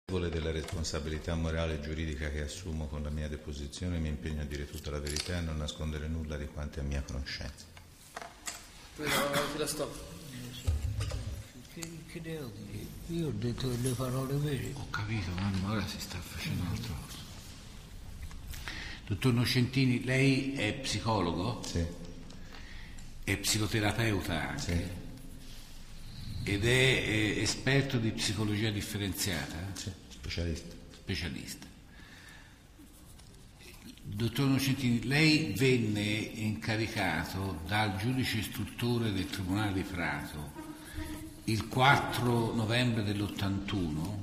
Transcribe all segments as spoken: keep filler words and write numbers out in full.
Della responsabilità morale e giuridica che assumo con la mia deposizione, mi impegno a dire tutta la verità e a non nascondere nulla di quanto è a mia conoscenza. Che la sto? Che, che devo dire? Io ho detto le parole vere. Ho capito, ma ora si sta facendo un'altra cosa. Dottor Nocentini, lei è psicologo? Sì. È psicoterapeuta anche? Sì. Ed è eh, esperto di psicologia differenziata? Sì, specialista. Specialista. Dottor Nocentini, lei venne incaricato dal giudice istruttore del Tribunale di Prato il quattro novembre dell'ottantuno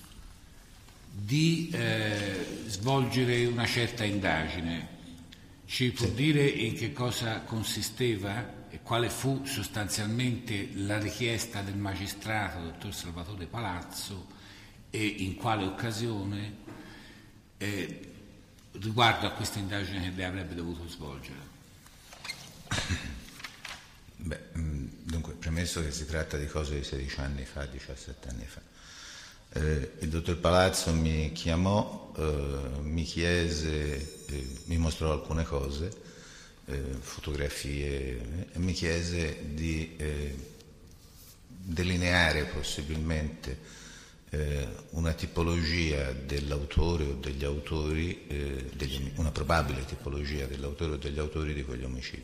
di eh, svolgere una certa indagine. Ci può Sì. dire in che cosa consisteva? E quale fu sostanzialmente la richiesta del magistrato, dottor Salvatore Palazzo, e in quale occasione eh, riguardo a questa indagine che lei avrebbe dovuto svolgere? Beh, dunque, premesso che si tratta di cose di sedici anni fa, diciassette anni fa, eh, il dottor Palazzo mi chiamò, eh, mi chiese, eh, mi mostrò alcune cose, Eh, fotografie, eh, e mi chiese di eh, delineare possibilmente eh, una tipologia dell'autore o degli autori, eh, degli, una probabile tipologia dell'autore o degli autori di quegli omicidi.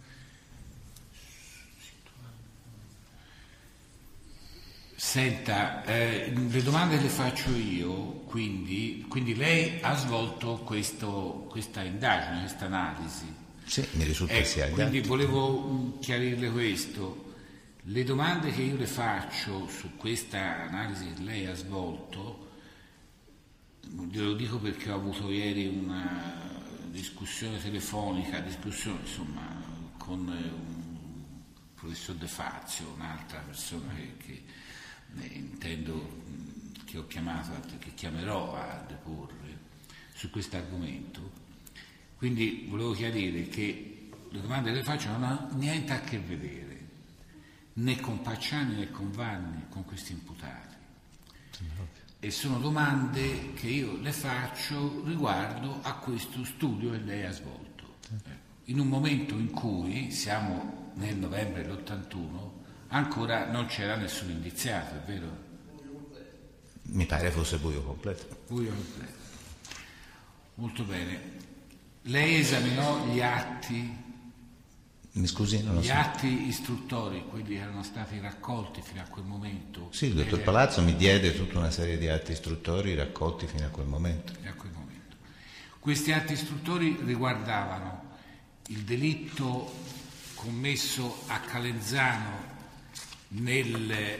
Senta, eh, le domande le faccio io, quindi, quindi lei ha svolto questo, questa indagine, questa analisi. Sì, mi risulta Ecco, sia quindi volevo chiarirle questo. Le domande che io le faccio su questa analisi che lei ha svolto, glielo dico perché ho avuto ieri una discussione telefonica, discussione insomma con un professor De Fazio, un'altra persona che, che eh, intendo, che ho chiamato, che chiamerò a deporre su questo argomento. Quindi volevo chiarire che le domande che le faccio non hanno niente a che vedere né con Pacciani né con Vanni, con questi imputati. E sono domande che io le faccio riguardo a questo studio che lei ha svolto. In un momento in cui, siamo nel novembre dell'ottantuno, ancora non c'era nessun indiziato, è vero? Mi pare fosse buio completo. Buio completo. Molto bene. Lei esaminò gli atti, Mi scusi, non lo gli so. atti istruttori, quelli che erano stati raccolti fino a quel momento? Sì, il dottor Lei- Palazzo mi diede tutta una serie di atti istruttori raccolti fino a quel momento. fino a quel momento. Questi atti istruttori riguardavano il delitto commesso a Calenzano nel,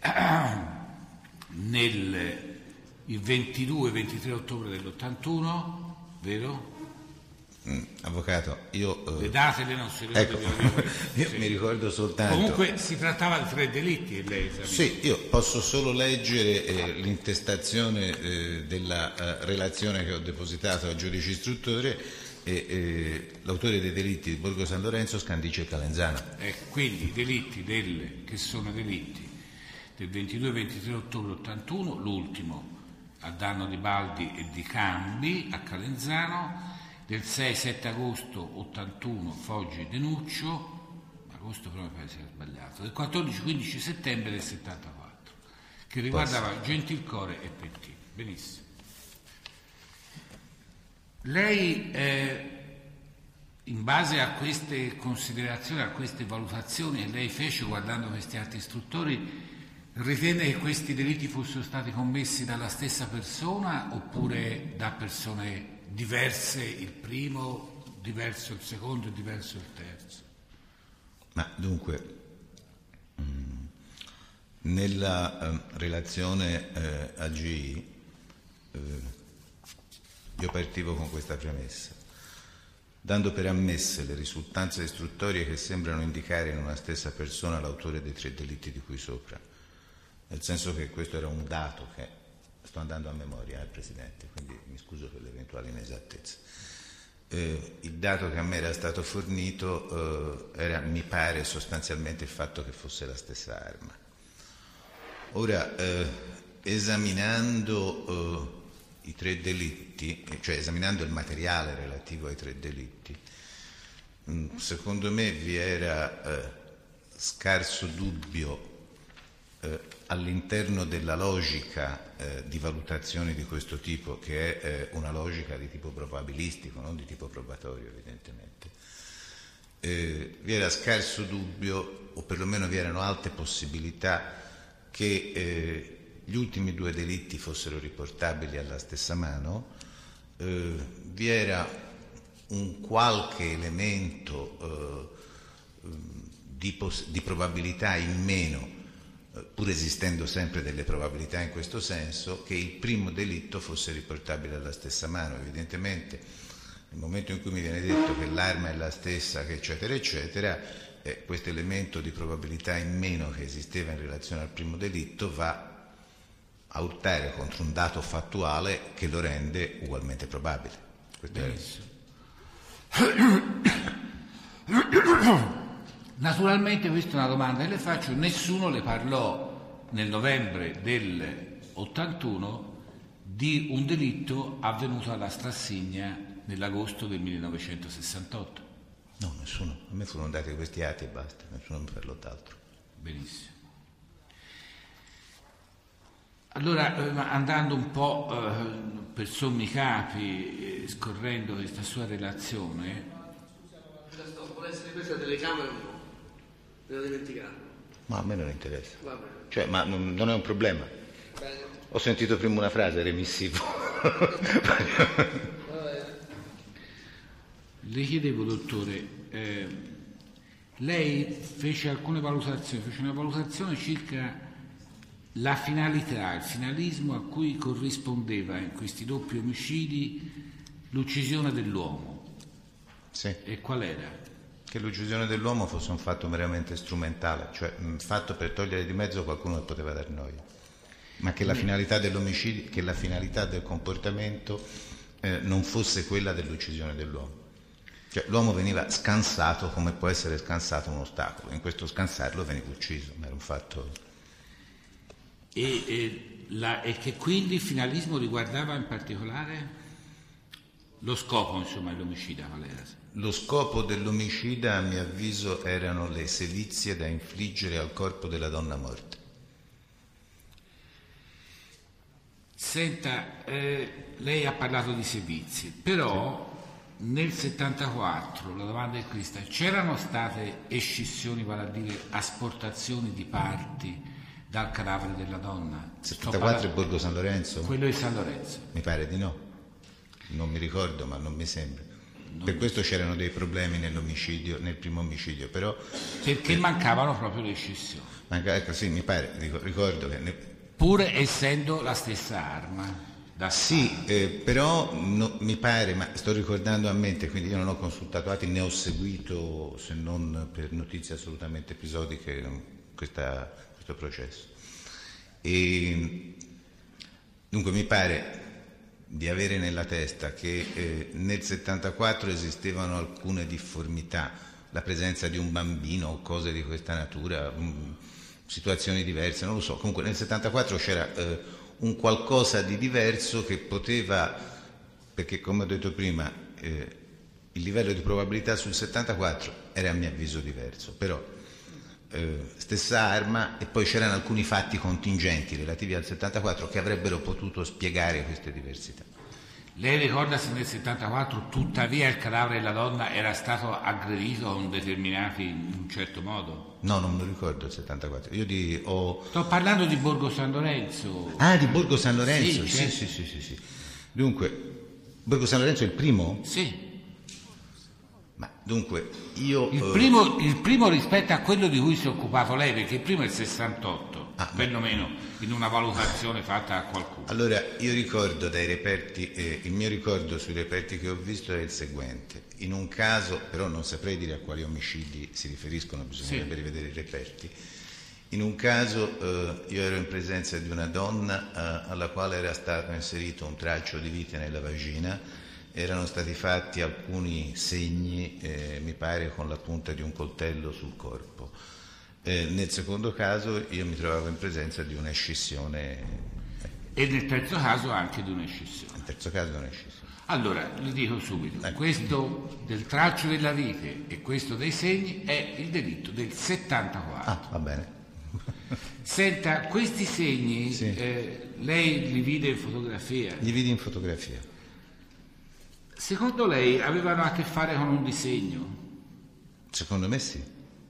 nel il ventidue ventitré ottobre dell'ottantuno, vero? Mm, avvocato, io... eh, Le date le non si ecco, ricordano. io Sì. mi ricordo soltanto... Comunque si trattava di tre delitti che lei esaminò. Sì, io posso solo leggere eh, l'intestazione eh, della eh, relazione che ho depositato al giudice istruttore e eh, l'autore dei delitti di Borgo San Lorenzo, Scandice e Calenzano. Ecco, quindi i delitti del, che sono delitti del ventidue ventitré ottobre ottantuno, l'ultimo a danno di Baldi e di Cambi a Calenzano, del sei sette agosto ottantuno Foggi e Denuccio, agosto però mi pare sia sbagliato, del quattordici quindici settembre del settantaquattro, che riguardava Posso? Gentilcore e Pettini. Benissimo. Lei, eh, in base a queste considerazioni, a queste valutazioni che lei fece guardando questi atti istruttori, ritiene che questi delitti fossero stati commessi dalla stessa persona oppure da persone diverse, il primo, diverso il secondo e diverso il terzo? Ma dunque, mh, nella eh, relazione eh, A G I eh, io partivo con questa premessa. Dando per ammesse le risultanze istruttorie che sembrano indicare in una stessa persona l'autore dei tre delitti di cui sopra, nel senso che questo era un dato che sto andando a memoria, eh, Presidente, quindi mi scuso per l'eventuale inesattezza. Eh, il dato che a me era stato fornito eh, era, mi pare, sostanzialmente il fatto che fosse la stessa arma. Ora, eh, esaminando eh, i tre delitti, cioè esaminando il materiale relativo ai tre delitti, mh, secondo me vi era eh, scarso dubbio eh, all'interno della logica eh, di valutazioni di questo tipo, che è eh, una logica di tipo probabilistico, non di tipo probatorio evidentemente. Eh, vi era scarso dubbio, o perlomeno vi erano alte possibilità, che eh, gli ultimi due delitti fossero riportabili alla stessa mano. Eh, vi era un qualche elemento eh, di, pos- di probabilità in meno, eh, pur esistendo sempre delle probabilità in questo senso, che il primo delitto fosse riportabile alla stessa mano. Evidentemente nel momento in cui mi viene detto che l'arma è la stessa, che eccetera eccetera, eh, questo elemento di probabilità in meno che esisteva in relazione al primo delitto va a urtare contro un dato fattuale che lo rende ugualmente probabile. Questo Naturalmente questa è una domanda che le faccio, nessuno le parlò nel novembre del ottantuno di un delitto avvenuto alla Strassigna nell'agosto del millenovecentosessantotto. No, nessuno. A me furono dati questi atti e basta, nessuno mi parlò d'altro. Benissimo. Allora, andando un po' eh, per sommi capi, eh, scorrendo questa sua relazione... Vuole essere questa telecamera o no? Me l'ho dimenticato. Ma a me non interessa. Va bene. Cioè, ma non, non è un problema. Bene. Ho sentito prima una frase, remissivo. Le chiedevo, dottore, eh, lei fece alcune valutazioni, fece una valutazione circa la finalità, il finalismo a cui corrispondeva in questi doppi omicidi l'uccisione dell'uomo. Sì. E qual era? Che l'uccisione dell'uomo fosse un fatto meramente strumentale, cioè un fatto per togliere di mezzo qualcuno che poteva dar noia, ma che la finalità dell'omicidio, che la finalità del comportamento eh, non fosse quella dell'uccisione dell'uomo. Cioè l'uomo veniva scansato come può essere scansato un ostacolo, in questo scansarlo veniva ucciso, ma era un fatto... E, e, la, e che quindi il finalismo riguardava in particolare lo scopo, insomma, dell'omicida, qual era? Lo scopo dell'omicida, a mio avviso, erano le sevizie da infliggere al corpo della donna morta. Senta, eh, lei ha parlato di sevizie, però... Sì. Nel settantaquattro, la domanda è questa, c'erano state escissioni, vale a dire asportazioni di parti dal cadavere della donna? settantaquattro è Borgo San Lorenzo? Quello di San Lorenzo. Mi pare di no, non mi ricordo, ma non mi sembra. Non per questo c'erano dei problemi nell'omicidio, nel primo omicidio, però... Perché eh, mancavano proprio le escissioni. Manca, ecco, sì, mi pare, ricordo che... Ne... Pur essendo la stessa arma. Da sì, eh, però no, mi pare, ma sto ricordando a mente, quindi io non ho consultato atti, ne ho seguito, se non per notizie assolutamente episodiche, questa, questo processo. E, dunque mi pare di avere nella testa che eh, nel settantaquattro esistevano alcune difformità, la presenza di un bambino o cose di questa natura, um, situazioni diverse, non lo so. Comunque nel settantaquattro c'era... Eh, un qualcosa di diverso che poteva, perché come ho detto prima eh, il livello di probabilità sul settantaquattro era a mio avviso diverso, però eh, stessa arma, e poi c'erano alcuni fatti contingenti relativi al settantaquattro che avrebbero potuto spiegare queste diversità. Lei ricorda se nel settantaquattro tuttavia il cadavere della donna era stato aggredito con determinati in un certo modo? No, non me lo ricordo il settantaquattro. Io di, ho... Sto parlando di Borgo San Lorenzo. Ah, di Borgo San Lorenzo? Sì, sì, certo. sì, sì, sì, sì. Dunque, Borgo San Lorenzo è il primo? Sì. Ma dunque, io... Il, eh... primo, il primo rispetto a quello di cui si è occupato lei, perché il primo è il sessantotto, ah, perlomeno in una valutazione fatta a qualcuno. Allora, io ricordo dai reperti, eh, il mio ricordo sui reperti che ho visto è il seguente. In un caso, però non saprei dire a quali omicidi si riferiscono, bisognerebbe sì. rivedere i reperti. In un caso eh, io ero in presenza di una donna eh, alla quale era stato inserito un traccio di vite nella vagina, erano stati fatti alcuni segni, eh, mi pare, con la punta di un coltello sul corpo. Eh, nel secondo caso io mi trovavo in presenza di una scissione E nel terzo caso anche di un'escissione. Nel terzo caso è un'escissione. Allora, le dico subito, Ecco. questo del traccio della vite e questo dei segni è il delitto del settantaquattro. Ah, va bene. Senta, questi segni, Sì. eh, lei li vide in fotografia. Li vidi in fotografia. Secondo lei avevano a che fare con un disegno? Secondo me sì.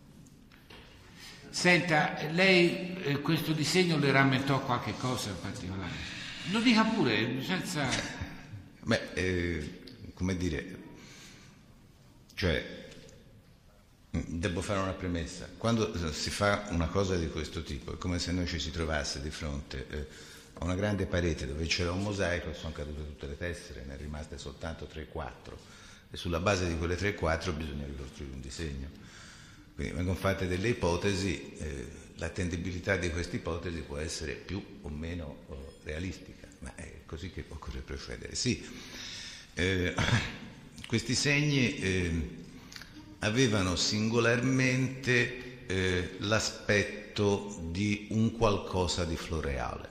Senta, lei eh, questo disegno le rammentò qualche cosa in particolare? Lo dica pure, senza... Beh, eh, come dire, cioè, devo fare una premessa. Quando si fa una cosa di questo tipo, è come se noi ci si trovasse di fronte eh, a una grande parete dove c'era un mosaico e sono cadute tutte le tessere, ne è rimaste soltanto tre quattro. E sulla base di quelle tre quattro bisogna ricostruire un disegno. Quindi vengono fatte delle ipotesi, eh, l'attendibilità di queste ipotesi può essere più o meno oh, realistica. Ma è così che occorre procedere. Sì, eh, questi segni eh, avevano singolarmente eh, l'aspetto di un qualcosa di floreale.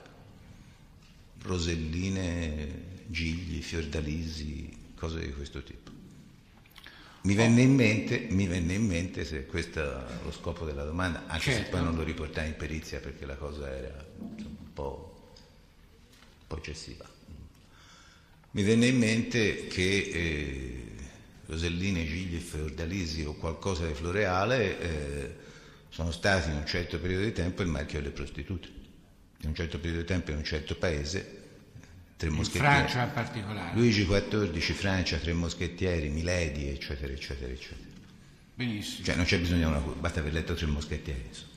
Roselline, gigli, fiordalisi, cose di questo tipo. Mi venne in mente, mi venne in mente, se questo è lo scopo della domanda, anche certo. se poi non lo riportai in perizia perché la cosa era insomma, un po'... un po' eccessiva. Mi venne in mente che eh, roselline, gigli, fiordalisi o qualcosa di floreale eh, sono stati in un certo periodo di tempo il marchio delle prostitute. In un certo periodo di tempo in un certo paese, tre In moschettieri. Francia in particolare. Luigi quattordici, Francia, tre moschettieri, Milady, eccetera, eccetera, eccetera. Benissimo. Cioè non c'è bisogno di una... basta aver letto tre moschettieri, insomma.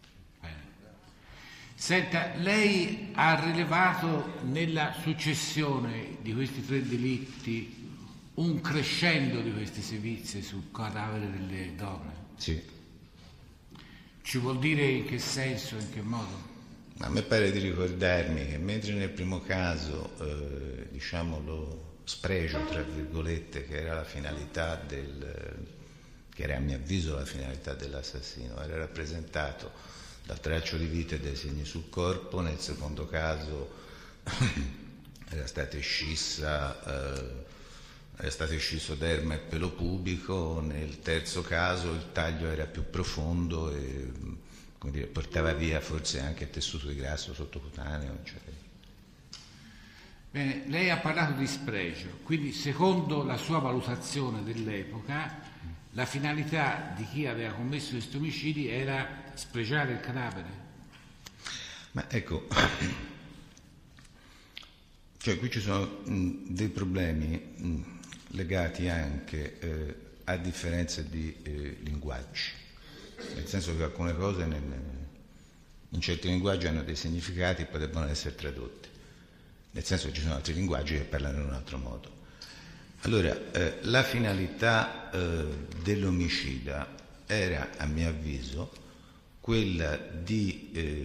Senta, lei ha rilevato nella successione di questi tre delitti un crescendo di queste sevizie sul cadavere delle donne? Sì. Ci vuol dire in che senso, in che modo? A me pare di ricordarmi che mentre nel primo caso, eh, diciamo, lo spregio, tra virgolette, che era la finalità del... che era a mio avviso la finalità dell'assassino, era rappresentato dal traccio di vite e dai segni sul corpo, nel secondo caso era stata scissa, eh, era stato scisso derma e pelo pubico, nel terzo caso il taglio era più profondo e come dire, portava via forse anche il tessuto di grasso sottocutaneo, eccetera. Bene, lei ha parlato di spregio, quindi secondo la sua valutazione dell'epoca la finalità di chi aveva commesso questi omicidi era spregiare il cadavere? Ma ecco, cioè qui ci sono mh, dei problemi mh, legati anche eh, a differenza di eh, linguaggi, nel senso che alcune cose nel, in certi linguaggi hanno dei significati e poi debbono essere tradotti, nel senso che ci sono altri linguaggi che parlano in un altro modo. Allora, eh, la finalità eh, dell'omicida era, a mio avviso, quella di eh,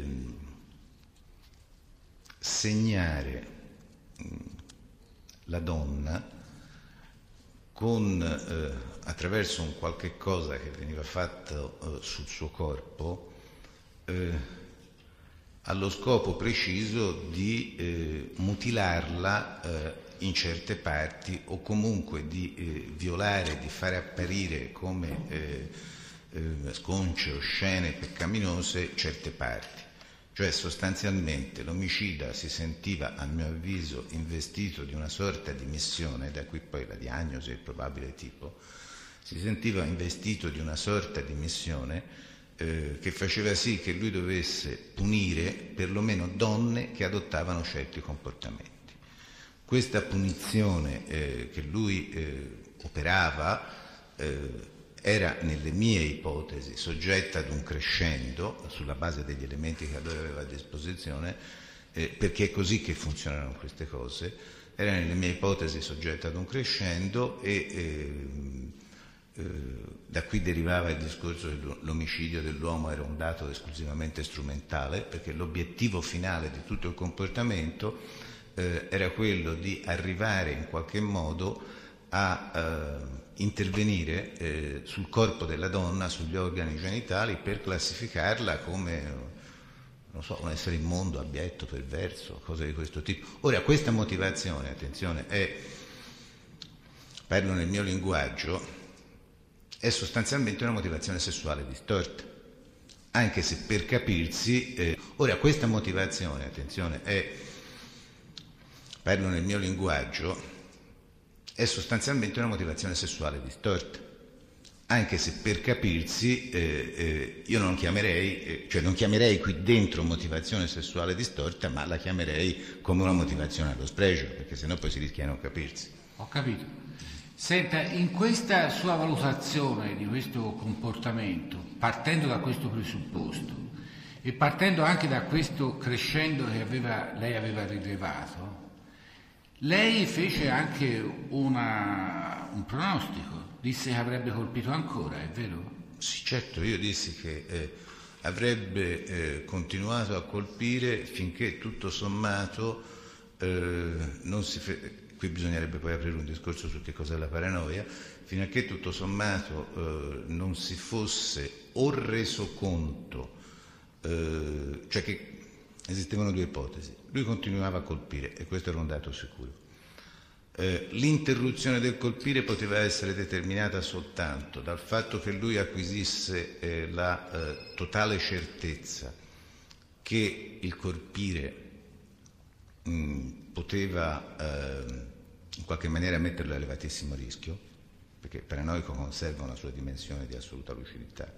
segnare mh, la donna con, eh, attraverso un qualche cosa che veniva fatto eh, sul suo corpo, eh, allo scopo preciso di eh, mutilarla eh, in certe parti o comunque di eh, violare, di fare apparire come eh, eh, sconce, oscene, peccaminose certe parti. Cioè sostanzialmente l'omicida si sentiva, a mio avviso, investito di una sorta di missione, da qui poi la diagnosi e il probabile tipo, si sentiva investito di una sorta di missione eh, che faceva sì che lui dovesse punire perlomeno donne che adottavano certi comportamenti. Questa punizione eh, che lui eh, operava eh, era, nelle mie ipotesi, soggetta ad un crescendo sulla base degli elementi che allora aveva a disposizione, eh, perché è così che funzionano queste cose, era nelle mie ipotesi soggetta ad un crescendo e eh, eh, da qui derivava il discorso che l'omicidio dell'uomo era un dato esclusivamente strumentale, perché l'obiettivo finale di tutto il comportamento eh, era quello di arrivare in qualche modo a eh, intervenire eh, sul corpo della donna, sugli organi genitali, per classificarla come non so, un essere immondo, abietto, perverso, cose di questo tipo. Ora, questa motivazione, attenzione, è, parlo nel mio linguaggio, è sostanzialmente una motivazione sessuale distorta, anche se per capirsi, eh, ora questa motivazione, attenzione, è, parlo nel mio linguaggio, è sostanzialmente una motivazione sessuale distorta, anche se per capirsi eh, eh, io non chiamerei, eh, cioè non chiamerei qui dentro motivazione sessuale distorta, ma la chiamerei come una motivazione allo spregio, perché sennò poi si rischia di non capirsi. Ho capito. Senta, in questa sua valutazione di questo comportamento, partendo da questo presupposto e partendo anche da questo crescendo che aveva, lei aveva rilevato, lei fece anche una, un pronostico. Disse che avrebbe colpito ancora, è vero? Sì, certo, io dissi che eh, avrebbe eh, continuato a colpire finché tutto sommato eh, non si... Fe- qui bisognerebbe poi aprire un discorso su che cos'è la paranoia, fino a che tutto sommato eh, non si fosse o reso conto, eh, cioè che esistevano due ipotesi. Lui continuava a colpire, e questo era un dato sicuro. Eh, l'interruzione del colpire poteva essere determinata soltanto dal fatto che lui acquisisse eh, la eh, totale certezza che il colpire mh, poteva eh, in qualche maniera metterlo a elevatissimo rischio, perché il paranoico conserva una sua dimensione di assoluta lucidità.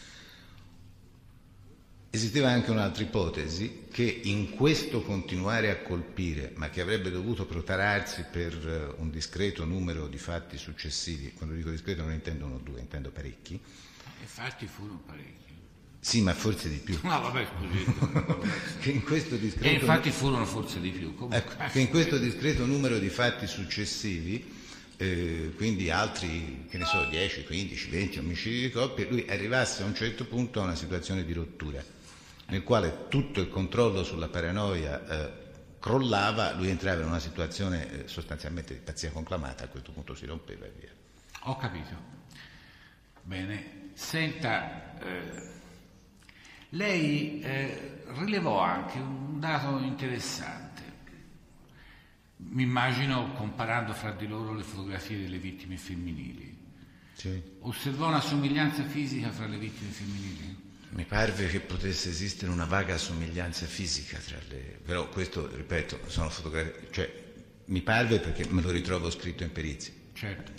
Esisteva anche un'altra ipotesi, che in questo continuare a colpire, ma che avrebbe dovuto protrarsi per un discreto numero di fatti successivi, quando dico discreto non intendo uno o due, intendo parecchi. E fatti furono parecchi. Sì, ma forse di più. No, vabbè, scusi. che in questo discreto... E infatti furono forse di più. Ecco, che in questo discreto numero di fatti successivi, eh, quindi altri, che ne so, dieci, quindici, venti omicidi di coppia, lui arrivasse a un certo punto a una situazione di rottura, nel quale tutto il controllo sulla paranoia eh, crollava, lui entrava in una situazione eh, sostanzialmente di pazzia conclamata, a questo punto si rompeva e via. Ho capito. Bene. Senta, eh, lei eh, rilevò anche un dato interessante. Mi immagino comparando fra di loro le fotografie delle vittime femminili. Sì. Osservò una somiglianza fisica fra le vittime femminili? Mi parve che potesse esistere una vaga somiglianza fisica tra le... però questo, ripeto, sono fotografie, cioè mi parve perché me lo ritrovo scritto in perizia. Certo.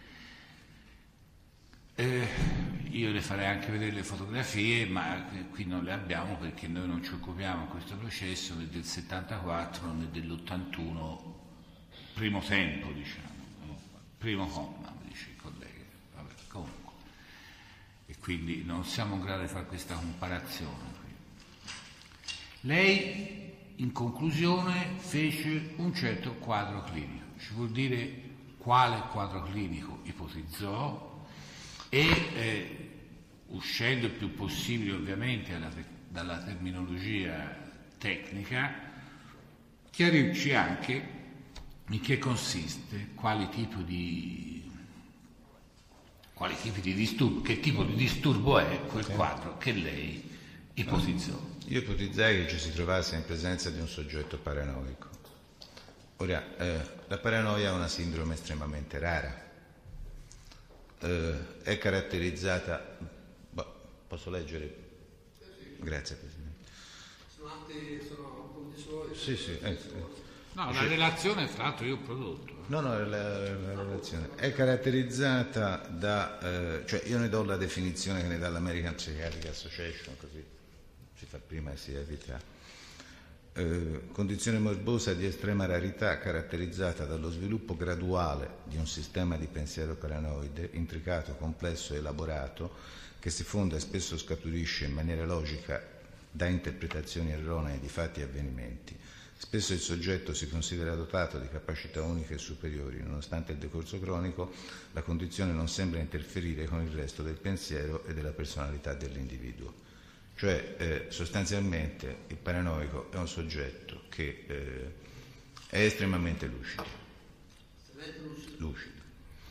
Eh, io le farei anche vedere le fotografie, ma qui non le abbiamo perché noi non ci occupiamo in questo processo né del settantaquattro né dell'ottantuno, primo tempo, diciamo, primo comma, dice il collega. Vabbè, comunque. E quindi non siamo in grado di fare questa comparazione. Lei, in conclusione, fece un certo quadro clinico. Ci vuol dire quale quadro clinico ipotizzò e, eh, uscendo il più possibile ovviamente dalla, dalla terminologia tecnica, chiarirci anche in che consiste, quali tipo di quali tipi di disturbo, che tipo di disturbo è quel quadro che lei ipotizzò. Io ipotizzai che ci si trovasse in presenza di un soggetto paranoico. Ora, eh, la paranoia è una sindrome estremamente rara. Eh, è caratterizzata... Boh, posso leggere? Grazie, Presidente. Sono altri, sono punti suoi. Sì, sì. Eh, eh. No, la relazione fra l'altro io ho prodotto. No, no, la, la relazione è caratterizzata da, eh, cioè io ne do la definizione che ne dà l'American Psychiatric Association, così si fa prima e si evita. Eh, condizione morbosa di estrema rarità caratterizzata dallo sviluppo graduale di un sistema di pensiero paranoide, intricato, complesso e elaborato, che si fonda e spesso scaturisce in maniera logica da interpretazioni erronee di fatti e avvenimenti. Spesso il soggetto si considera dotato di capacità uniche e superiori, nonostante il decorso cronico, la condizione non sembra interferire con il resto del pensiero e della personalità dell'individuo. Cioè, eh, sostanzialmente, il paranoico è un soggetto che eh, è estremamente lucido. lucido.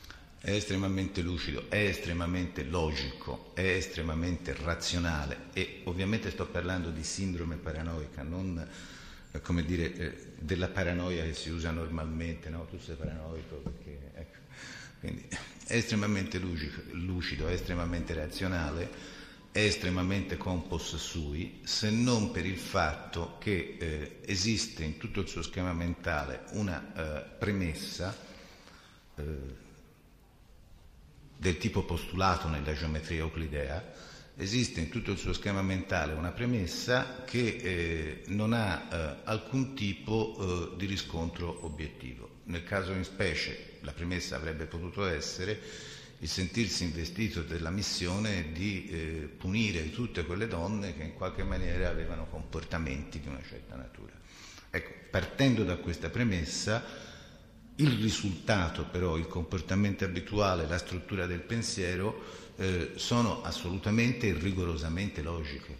è estremamente lucido, è estremamente logico, è estremamente razionale e ovviamente sto parlando di sindrome paranoica, non eh, come dire eh, della paranoia che si usa normalmente, no? Tu sei paranoico perché ecco. Quindi è estremamente lucido, lucido, è estremamente razionale, è estremamente compos sui, se non per il fatto che eh, esiste in tutto il suo schema mentale una eh, premessa eh, del tipo postulato nella geometria euclidea, esiste in tutto il suo schema mentale una premessa che eh, non ha eh, alcun tipo eh, di riscontro obiettivo. Nel caso in specie la premessa avrebbe potuto essere il sentirsi investito della missione di eh, punire tutte quelle donne che in qualche maniera avevano comportamenti di una certa natura. Ecco, partendo da questa premessa, il risultato però, il comportamento abituale, la struttura del pensiero eh, sono assolutamente e rigorosamente logiche.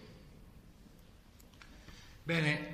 Bene,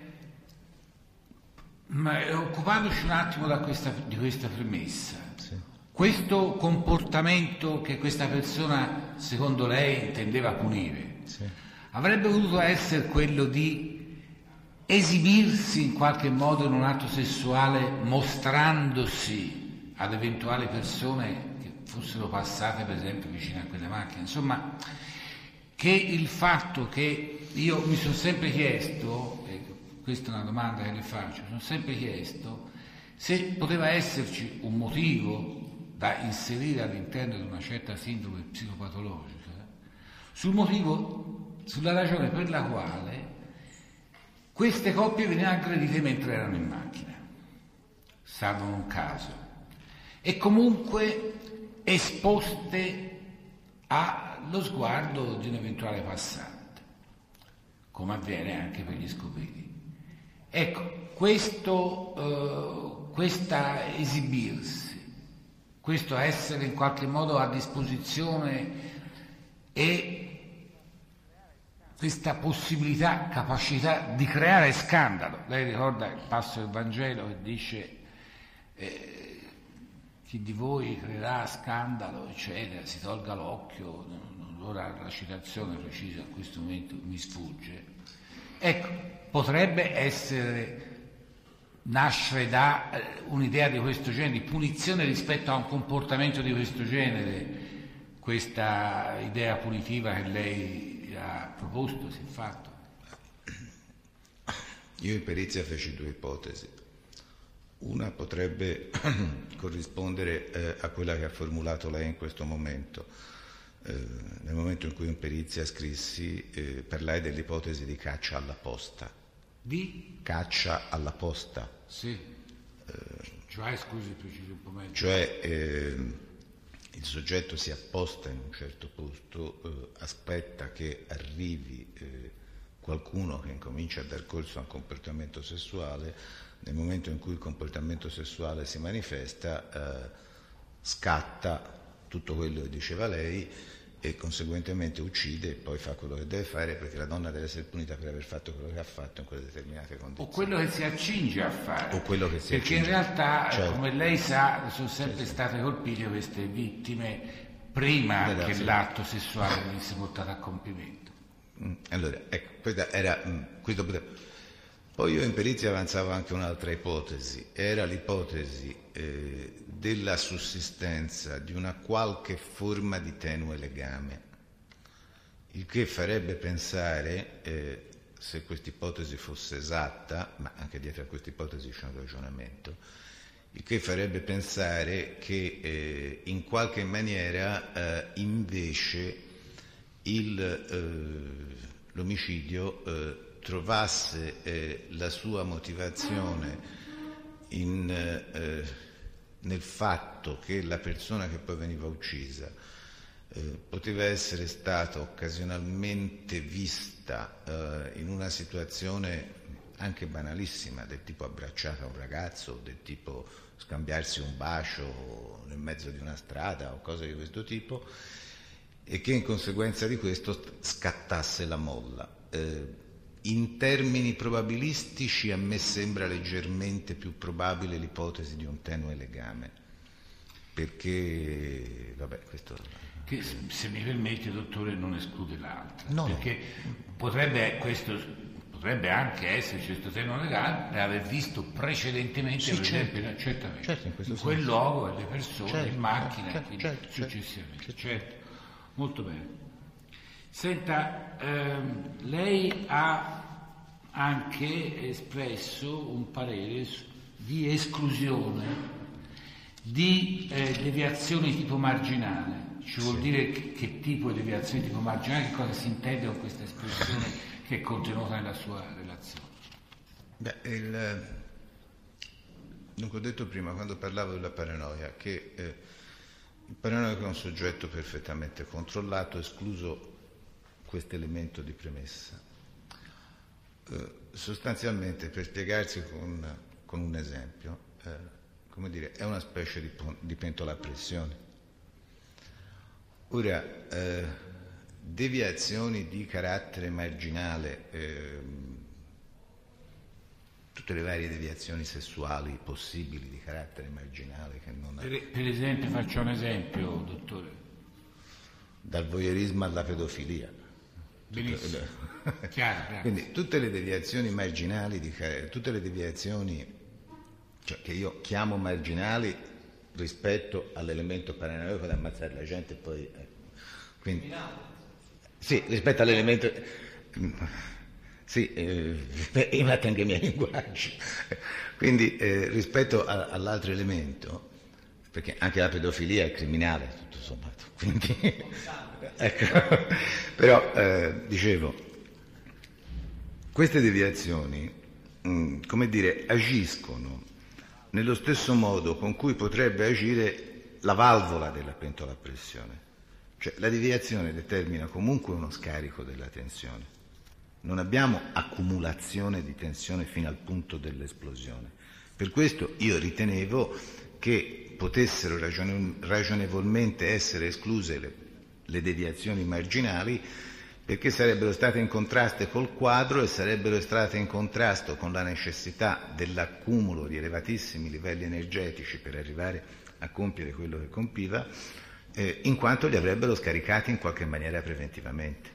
ma occupandoci un attimo da questa, di questa premessa, sì. Questo comportamento che questa persona, secondo lei, intendeva punire, sì. Avrebbe voluto essere quello di esibirsi in qualche modo in un atto sessuale mostrandosi ad eventuali persone che fossero passate per esempio vicino a quelle macchine, insomma, che il fatto che io mi sono sempre chiesto, e questa è una domanda che le faccio, mi sono sempre chiesto se poteva esserci un motivo da inserire all'interno di una certa sindrome psicopatologica, sul motivo, sulla ragione per la quale queste coppie venivano aggredite mentre erano in macchina, salvo un caso, e comunque esposte allo sguardo di un eventuale passante, come avviene anche per gli scopeti. Ecco, questo, eh, questa esibirsi, questo essere in qualche modo a disposizione e questa possibilità, capacità di creare scandalo. Lei ricorda il passo del Vangelo che dice eh, chi di voi creerà scandalo, eccetera, si tolga l'occhio, ora la citazione precisa in questo momento mi sfugge. Ecco, potrebbe essere, nascere da eh, un'idea di questo genere, di punizione rispetto a un comportamento di questo genere, questa idea punitiva che lei ha proposto, si è fatto? Io in perizia feci due ipotesi. Una potrebbe corrispondere eh, a quella che ha formulato lei in questo momento. Eh, nel momento in cui in perizia scrissi, eh, parlai dell'ipotesi di caccia alla posta. Di? Caccia alla posta. Sì. Eh, cioè, scusi, preciso un po' meglio. Cioè, eh, il soggetto si apposta in un certo posto, eh, aspetta che arrivi eh, qualcuno che incomincia a dar corso a un comportamento sessuale, nel momento in cui il comportamento sessuale si manifesta, eh, scatta tutto quello che diceva lei e conseguentemente uccide e poi fa quello che deve fare, perché la donna deve essere punita per aver fatto quello che ha fatto in quelle determinate condizioni. O quello che si accinge a fare. O quello che si perché accinge. in realtà, certo. come lei sa, sono sempre certo. state colpite queste vittime prima Beh, che sì. l'atto sessuale venisse portato a compimento. Allora, ecco, questa era... Questo poteva... Poi io in perizia avanzavo anche un'altra ipotesi, era l'ipotesi eh, della sussistenza di una qualche forma di tenue legame, il che farebbe pensare, eh, se questa ipotesi fosse esatta, ma anche dietro a questa ipotesi c'è un ragionamento, il che farebbe pensare che eh, in qualche maniera eh, invece il, eh, l'omicidio eh, trovasse eh, la sua motivazione in, eh, nel fatto che la persona che poi veniva uccisa eh, poteva essere stata occasionalmente vista eh, in una situazione anche banalissima, del tipo abbracciata a un ragazzo, del tipo scambiarsi un bacio nel mezzo di una strada o cose di questo tipo, e che in conseguenza di questo scattasse la molla. Eh, In termini probabilistici a me sembra leggermente più probabile l'ipotesi di un tenue legame. perché, vabbè, questo... Che, se mi permette, dottore, non esclude l'altra, No, perché no. Potrebbe, questo, potrebbe anche esserci questo termine legale aver visto precedentemente, sì, per certo. esempio, certamente, Certo, in, in quel luogo e le persone, certo, in macchina, certo, quindi certo, successivamente. certo. Certo. Molto bene. Senta, ehm, lei ha anche espresso un parere di esclusione di eh, deviazioni tipo marginale. Ci vuol sì. dire che, che tipo di deviazione tipo marginale, che cosa si intende con questa espressione che è contenuta nella sua relazione? Beh, il, dunque ho detto prima, quando parlavo della paranoia, che eh, il paranoico è un soggetto perfettamente controllato, escluso questo elemento di premessa. Eh, sostanzialmente, per spiegarsi con, con un esempio, eh, come dire, è una specie di, di pentola a pressione. Ora, eh, deviazioni di carattere marginale, eh, tutte le varie deviazioni sessuali possibili di carattere marginale che non ha... Per, per esempio, faccio un esempio, dottore. Dal voyeurismo alla pedofilia. Benissimo. Chiaro, grazie. Quindi tutte le deviazioni marginali, di, tutte le deviazioni, cioè, che io chiamo marginali rispetto all'elemento paranoico di ammazzare la gente e poi... Eh, quindi, sì, rispetto all'elemento... Sì, eh, io metto anche i miei linguaggi. Quindi eh, rispetto a, all'altro elemento, perché anche la pedofilia è criminale, tutto sommato, quindi... ecco, però eh, dicevo, queste deviazioni, mh, come dire, agiscono nello stesso modo con cui potrebbe agire la valvola della pentola a pressione. Cioè la deviazione determina comunque uno scarico della tensione. Non abbiamo accumulazione di tensione fino al punto dell'esplosione. Per questo io ritenevo che potessero ragione- ragionevolmente essere escluse le, le deviazioni marginali, perché sarebbero state in contrasto col quadro e sarebbero state in contrasto con la necessità dell'accumulo di elevatissimi livelli energetici per arrivare a compiere quello che compiva, eh, in quanto li avrebbero scaricati in qualche maniera preventivamente.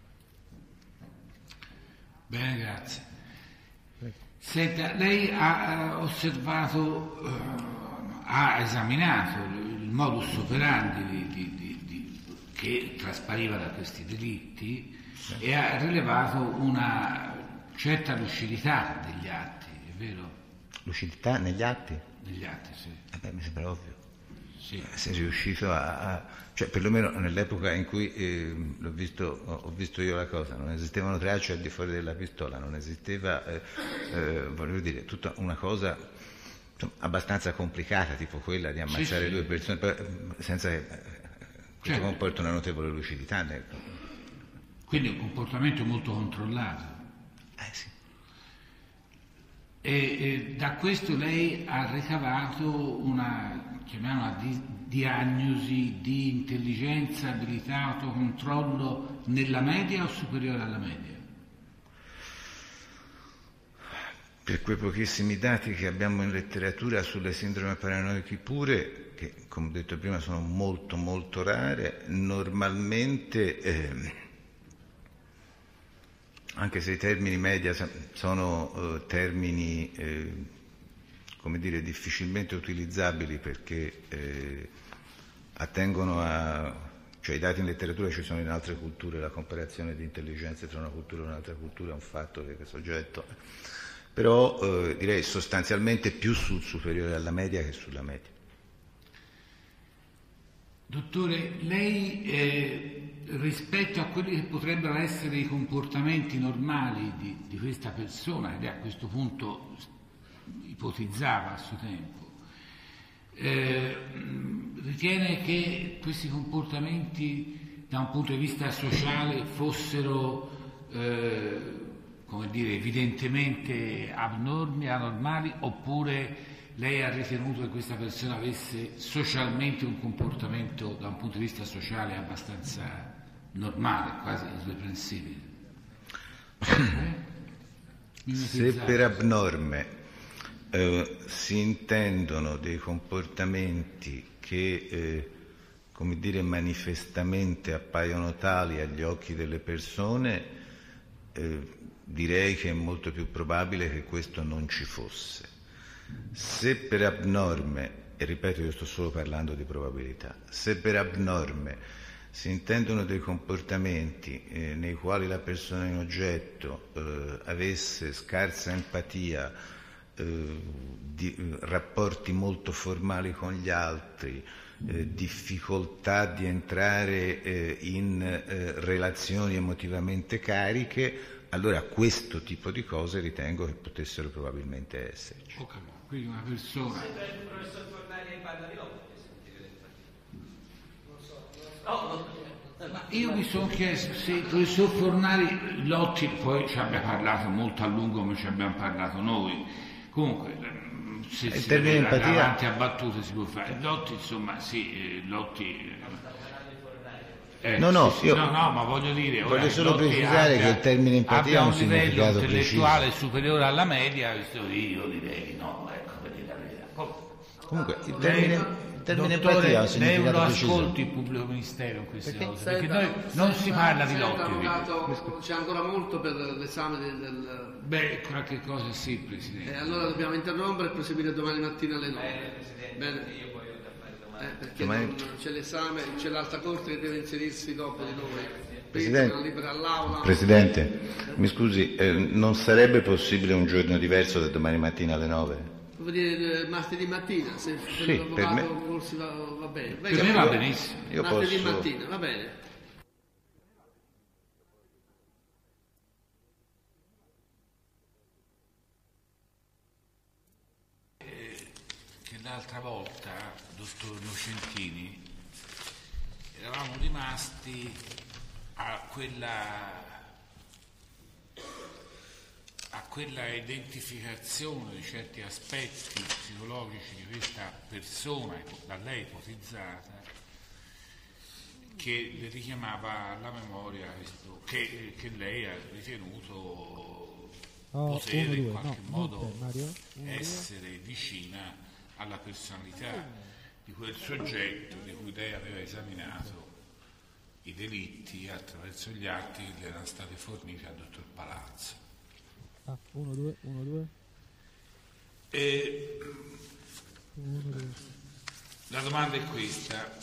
Bene, grazie. Senta, lei ha osservato, ha esaminato il modus operandi di, di, di, di, che traspariva da questi delitti, sì, e ha rilevato una certa lucidità degli atti, è vero? Lucidità negli atti? Negli atti, sì. Eh beh, mi sembra ovvio. Sì. Sei riuscito a, a, cioè perlomeno nell'epoca in cui eh, l'ho visto, ho, ho visto io la cosa, non esistevano tracce al di fuori della pistola, non esisteva, eh, eh, voglio dire, tutta una cosa insomma, abbastanza complicata, tipo quella di ammazzare sì, due persone, per, senza che eh, questo certo. comporta una notevole lucidità. Nel... Quindi un comportamento molto controllato. Eh sì. E, e da questo lei ha ricavato una, chiamiamola, di, diagnosi di intelligenza, abilità, autocontrollo nella media o superiore alla media? Per quei pochissimi dati che abbiamo in letteratura sulle sindrome paranoiche pure, che come ho detto prima sono molto molto rare, normalmente... Eh, anche se i termini media sono eh, termini, eh, come dire, difficilmente utilizzabili perché eh, attengono a... cioè i dati in letteratura ci sono in altre culture, la comparazione di intelligenze tra una cultura e un'altra cultura è un fatto che è soggetto, però eh, direi sostanzialmente più sul superiore alla media che sulla media. Dottore, lei eh, rispetto a quelli che potrebbero essere i comportamenti normali di, di questa persona, ed a questo punto ipotizzava a suo tempo, eh, ritiene che questi comportamenti da un punto di vista sociale fossero, eh, come dire, evidentemente abnormi, anormali, oppure lei ha ritenuto che questa persona avesse socialmente un comportamento da un punto di vista sociale abbastanza normale, quasi irreprensibile? Se per abnorme eh, si intendono dei comportamenti che, eh, come dire, manifestamente appaiono tali agli occhi delle persone, eh, direi che è molto più probabile che questo non ci fosse. Se per abnorme, e ripeto, io sto solo parlando di probabilità, se per abnorme si intendono dei comportamenti eh, nei quali la persona in oggetto eh, avesse scarsa empatia, eh, di, eh, rapporti molto formali con gli altri, eh, difficoltà di entrare eh, in eh, relazioni emotivamente cariche, allora questo tipo di cose ritengo che potessero probabilmente esserci. Ok, quindi una persona... Sempre il professor Fornari parla di Lotti. No, Ma io mi sono chiesto se il professor Fornari, Lotti, poi ci abbia parlato molto a lungo come ci abbiamo parlato noi, comunque se il si termine vede empatia... davanti a battute si può fare. Lotti, insomma, sì, eh, Lotti... Eh, No, no, sì, sì, io no, no, ma voglio dire, voglio ora, solo Lotti precisare abbia, che il termine empatia ha un abbia un livello significato intellettuale preciso. superiore alla media, io direi no, ecco, per dire la verità. Comunque il termine, il termine Dottore, empatia ha un lei significato lo preciso. ascolti il pubblico ministero in queste Perché? cose, perché Senta, noi non si senta, parla di senta, Lotti. vedi. avvocato, c'è ancora molto per l'esame del, del... Beh, qualche cosa sì, Presidente. Eh, allora dobbiamo interrompere e proseguire domani mattina alle nove. Bene, Presidente, Bene. io poi ho da fare domani. Eh, perché Domani- non- c'è l'esame, c'è l'alta corte che deve inserirsi dopo di noi. Presidente. Libera all'aula. Presidente, mi scusi, eh, non sarebbe possibile un giorno diverso da domani mattina alle nove? Vuol dire eh, martedì mattina, se, se Sì, l'avvocato per me- Corsi va, va bene. Per me va benissimo. Io martedì posso... mattina, va bene. Che l'altra volta, dottor Nocentini, eravamo rimasti a quella a quella identificazione di certi aspetti psicologici di questa persona da lei ipotizzata che le richiamava alla memoria questo, che, che lei ha ritenuto Oh, poter uno, in due, qualche no, modo non te, Mario. Uno, essere vicina alla personalità di quel soggetto di cui lei aveva esaminato i delitti attraverso gli atti che le erano stati forniti al dottor Palazzo. Ah, uno, due, uno, due, E uno, due. la domanda è questa: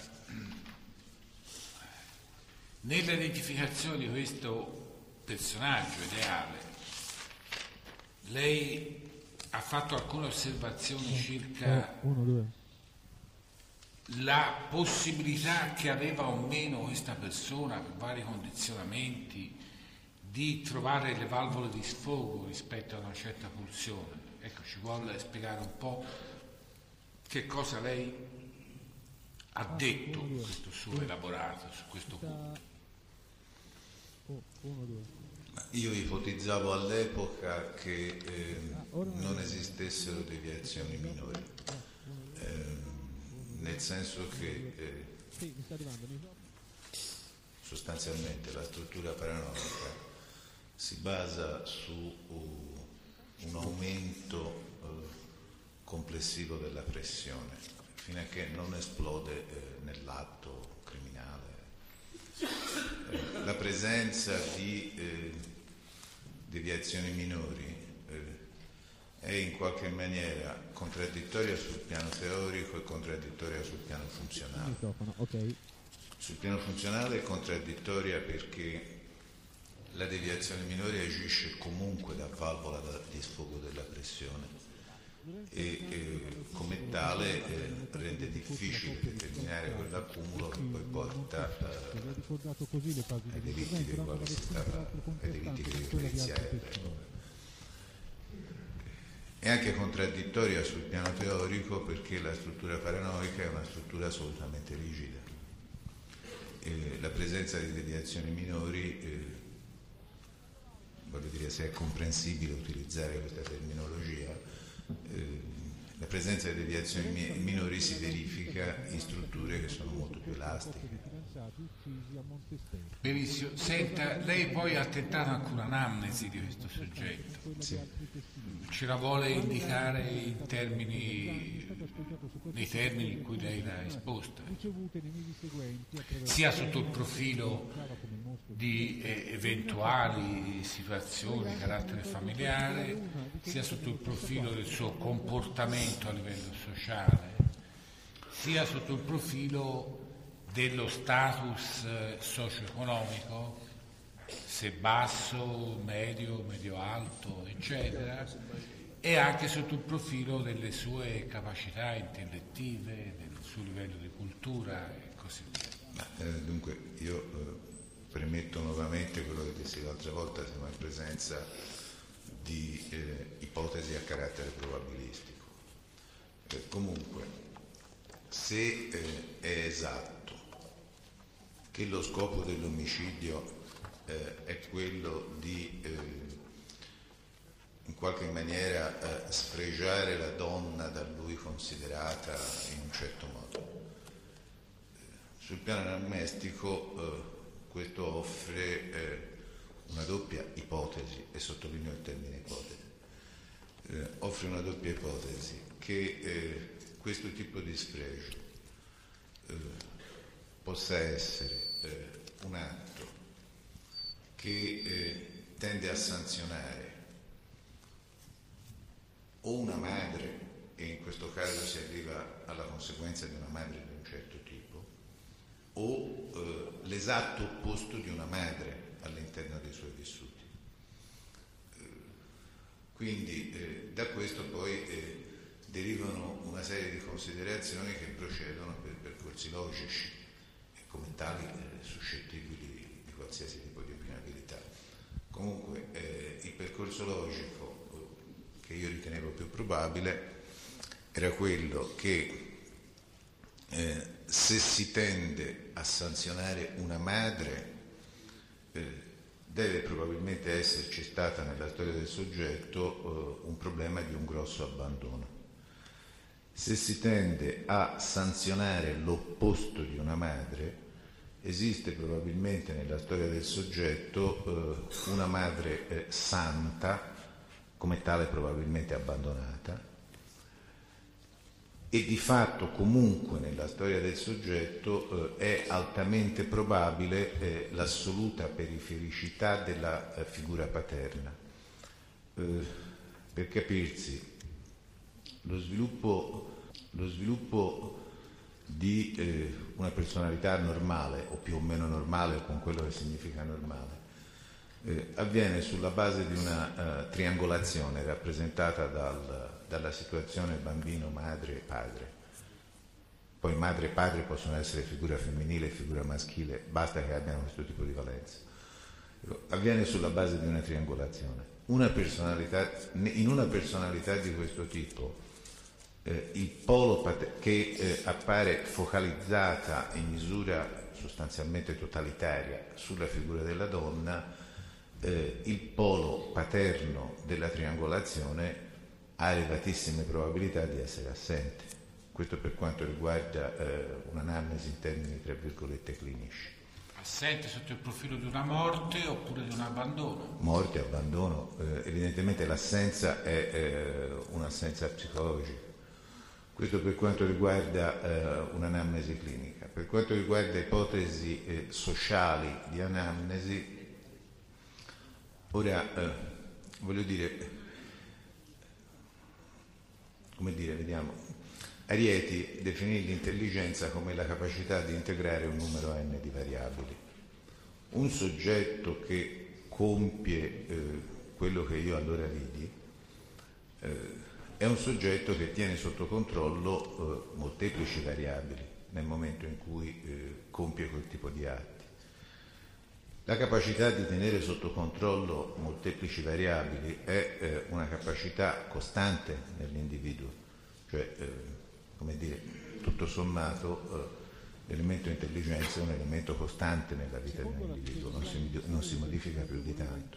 nella identificazione di questo personaggio ideale, lei ha fatto alcune osservazioni circa Oh, uno, due. la possibilità che aveva o meno questa persona, per vari condizionamenti, di trovare le valvole di sfogo rispetto a una certa pulsione. Ecco, ci vuole spiegare un po' che cosa lei ha detto in questo suo elaborato su questo punto. Oh, uno, due. Io ipotizzavo all'epoca che eh, non esistessero deviazioni minori, eh, nel senso che eh, Sì, mi sta arrivando. Mi... sostanzialmente la struttura paranoica si basa su uh, un aumento uh, complessivo della pressione, fino a che non esplode eh, nell'atto criminale. Eh, la presenza di eh, deviazioni minori eh, è in qualche maniera contraddittoria sul piano teorico e contraddittoria sul piano funzionale. Microfono, ok. Sul piano funzionale è contraddittoria perché la deviazione minore agisce comunque da valvola di sfogo della pressione e eh, come tale eh, rende difficile determinare quell'accumulo che poi porta eh, Ho ricordato così le fasi ai di delitti dei quali si stava, ai delitti che io iniziai. È anche contraddittoria sul piano teorico perché la struttura paranoica è una struttura assolutamente rigida. E la presenza di deviazioni minori, eh, voglio dire, se è comprensibile utilizzare questa terminologia, eh, la presenza di deviazioni mi- minori si verifica in strutture che sono molto più elastiche. stati uccisi a Montesterio. Benissimo. Senta, lei poi ha tentato anche un'anamnesi di questo soggetto. Quella di altri testimoni. Ce la vuole indicare in termini, nei termini in cui lei l'ha esposta, Ricevute nei mesi seguenti attraverso sia sotto il profilo come il mostro di eh, eventuali situazioni di carattere familiare, sia sotto il profilo del suo comportamento a livello sociale, sia sotto il profilo dello status eh, socio-economico, se basso, medio, medio-alto, eccetera, e anche sotto il profilo delle sue capacità intellettive, del suo livello di cultura e così via. Ma, eh, dunque, io eh, premetto nuovamente quello che dissi l'altra volta, siamo in presenza di eh, ipotesi a carattere probabilistico. Eh, comunque, se eh, è esatto che lo scopo dell'omicidio eh, è quello di eh, in qualche maniera eh, sfregiare la donna da lui considerata in un certo modo, sul piano anamnestico eh, questo offre eh, una doppia ipotesi, e sottolineo il termine ipotesi, eh, offre una doppia ipotesi che eh, questo tipo di sfregio eh, possa essere eh, un atto che eh, tende a sanzionare o una madre, e in questo caso si arriva alla conseguenza di una madre di un certo tipo, o eh, l'esatto opposto di una madre all'interno dei suoi vissuti. Eh, quindi eh, da questo poi eh, derivano una serie di considerazioni che procedono per percorsi logici e come tali eh, suscettibili di qualsiasi tipo di opinabilità. Comunque eh, il percorso logico che io ritenevo più probabile era quello che eh, se si tende a sanzionare una madre eh, deve probabilmente esserci stata nella storia del soggetto eh, un problema di un grosso abbandono. Se si tende a sanzionare l'opposto di una madre, esiste probabilmente nella storia del soggetto eh, una madre eh, santa, come tale probabilmente abbandonata, e di fatto comunque nella storia del soggetto eh, è altamente probabile eh, l'assoluta perifericità della eh, figura paterna. Eh, per capirsi, lo sviluppo, lo sviluppo di eh, una personalità normale o più o meno normale, con quello che significa normale, eh, avviene sulla base di una uh, triangolazione rappresentata dal, dalla situazione bambino, madre e padre. Poi madre e padre possono essere figura femminile e figura maschile, basta che abbiano questo tipo di valenza. Avviene sulla base di una triangolazione. Una personalità, in una personalità di questo tipo, eh, il polo pater- che eh, appare focalizzata in misura sostanzialmente totalitaria sulla figura della donna, eh, il polo paterno della triangolazione ha elevatissime probabilità di essere assente. Questo per quanto riguarda eh, un'anamnesi in termini tra virgolette clinici. Assente sotto il profilo di una morte oppure di un abbandono? Morte, abbandono, eh, evidentemente l'assenza è eh, un'assenza psicologica. Questo per quanto riguarda eh, un'anamnesi clinica. Per quanto riguarda ipotesi eh, sociali di anamnesi, ora eh, voglio dire, come dire, vediamo, Arieti definì l'intelligenza come la capacità di integrare un numero n di variabili. Un soggetto che compie eh, quello che io allora vidi eh, è un soggetto che tiene sotto controllo eh, molteplici variabili nel momento in cui eh, compie quel tipo di atti. La capacità di tenere sotto controllo molteplici variabili è eh, una capacità costante nell'individuo, cioè eh, come dire, tutto sommato eh, l'elemento intelligenza è un elemento costante nella vita di un individuo, non si, non si modifica più di tanto.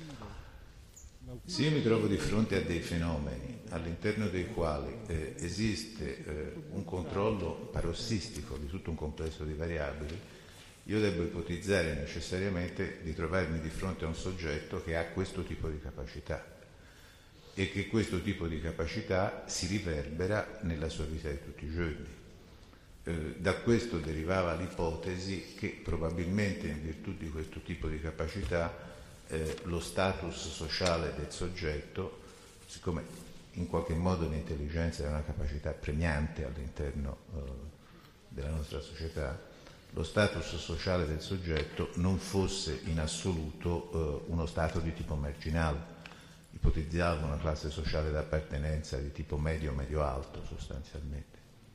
Se io mi trovo di fronte a dei fenomeni all'interno dei quali eh, esiste eh, un controllo parossistico di tutto un complesso di variabili, io devo ipotizzare necessariamente di trovarmi di fronte a un soggetto che ha questo tipo di capacità e che questo tipo di capacità si riverbera nella sua vita di tutti i giorni. Eh, da questo derivava l'ipotesi che probabilmente in virtù di questo tipo di capacità eh, lo status sociale del soggetto, siccome in qualche modo l'intelligenza è una capacità premiante all'interno eh, della nostra società, lo status sociale del soggetto non fosse in assoluto eh, uno stato di tipo marginale. Ipotizzava una classe sociale d'appartenenza di tipo medio-medio-alto sostanzialmente.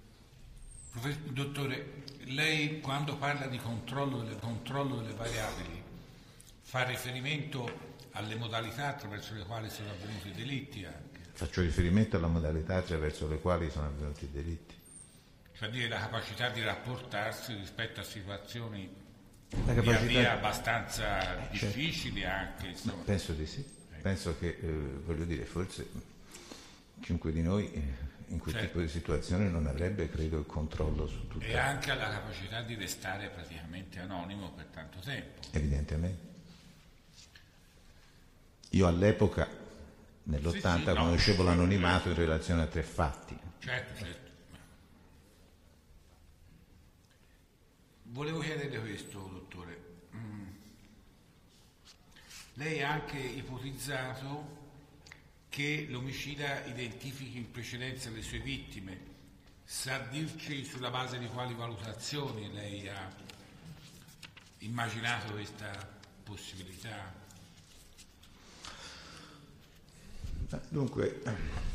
Dottore, lei quando parla di controllo delle, controllo delle variabili fa riferimento alle modalità attraverso le quali sono avvenuti i delitti anche? Faccio riferimento alla modalità attraverso le quali sono avvenuti i delitti. Cioè dire la capacità di rapportarsi rispetto a situazioni La via capacità... via abbastanza eh, certo. difficili anche. Insomma. No, penso di sì. Penso che, eh, voglio dire, forse chiunque di noi eh, in quel certo. tipo di situazione non avrebbe, credo, il controllo su tutto. E anche la capacità di restare praticamente anonimo per tanto tempo. Evidentemente. Io all'epoca, nell'ottanta, sì, sì, no, conoscevo certo, l'anonimato certo. in relazione a tre fatti. Certo, certo. Volevo chiederle questo, dottore. Mm. Lei ha anche ipotizzato che l'omicida identifichi in precedenza le sue vittime. Sa dirci sulla base di quali valutazioni lei ha immaginato questa possibilità? Dunque,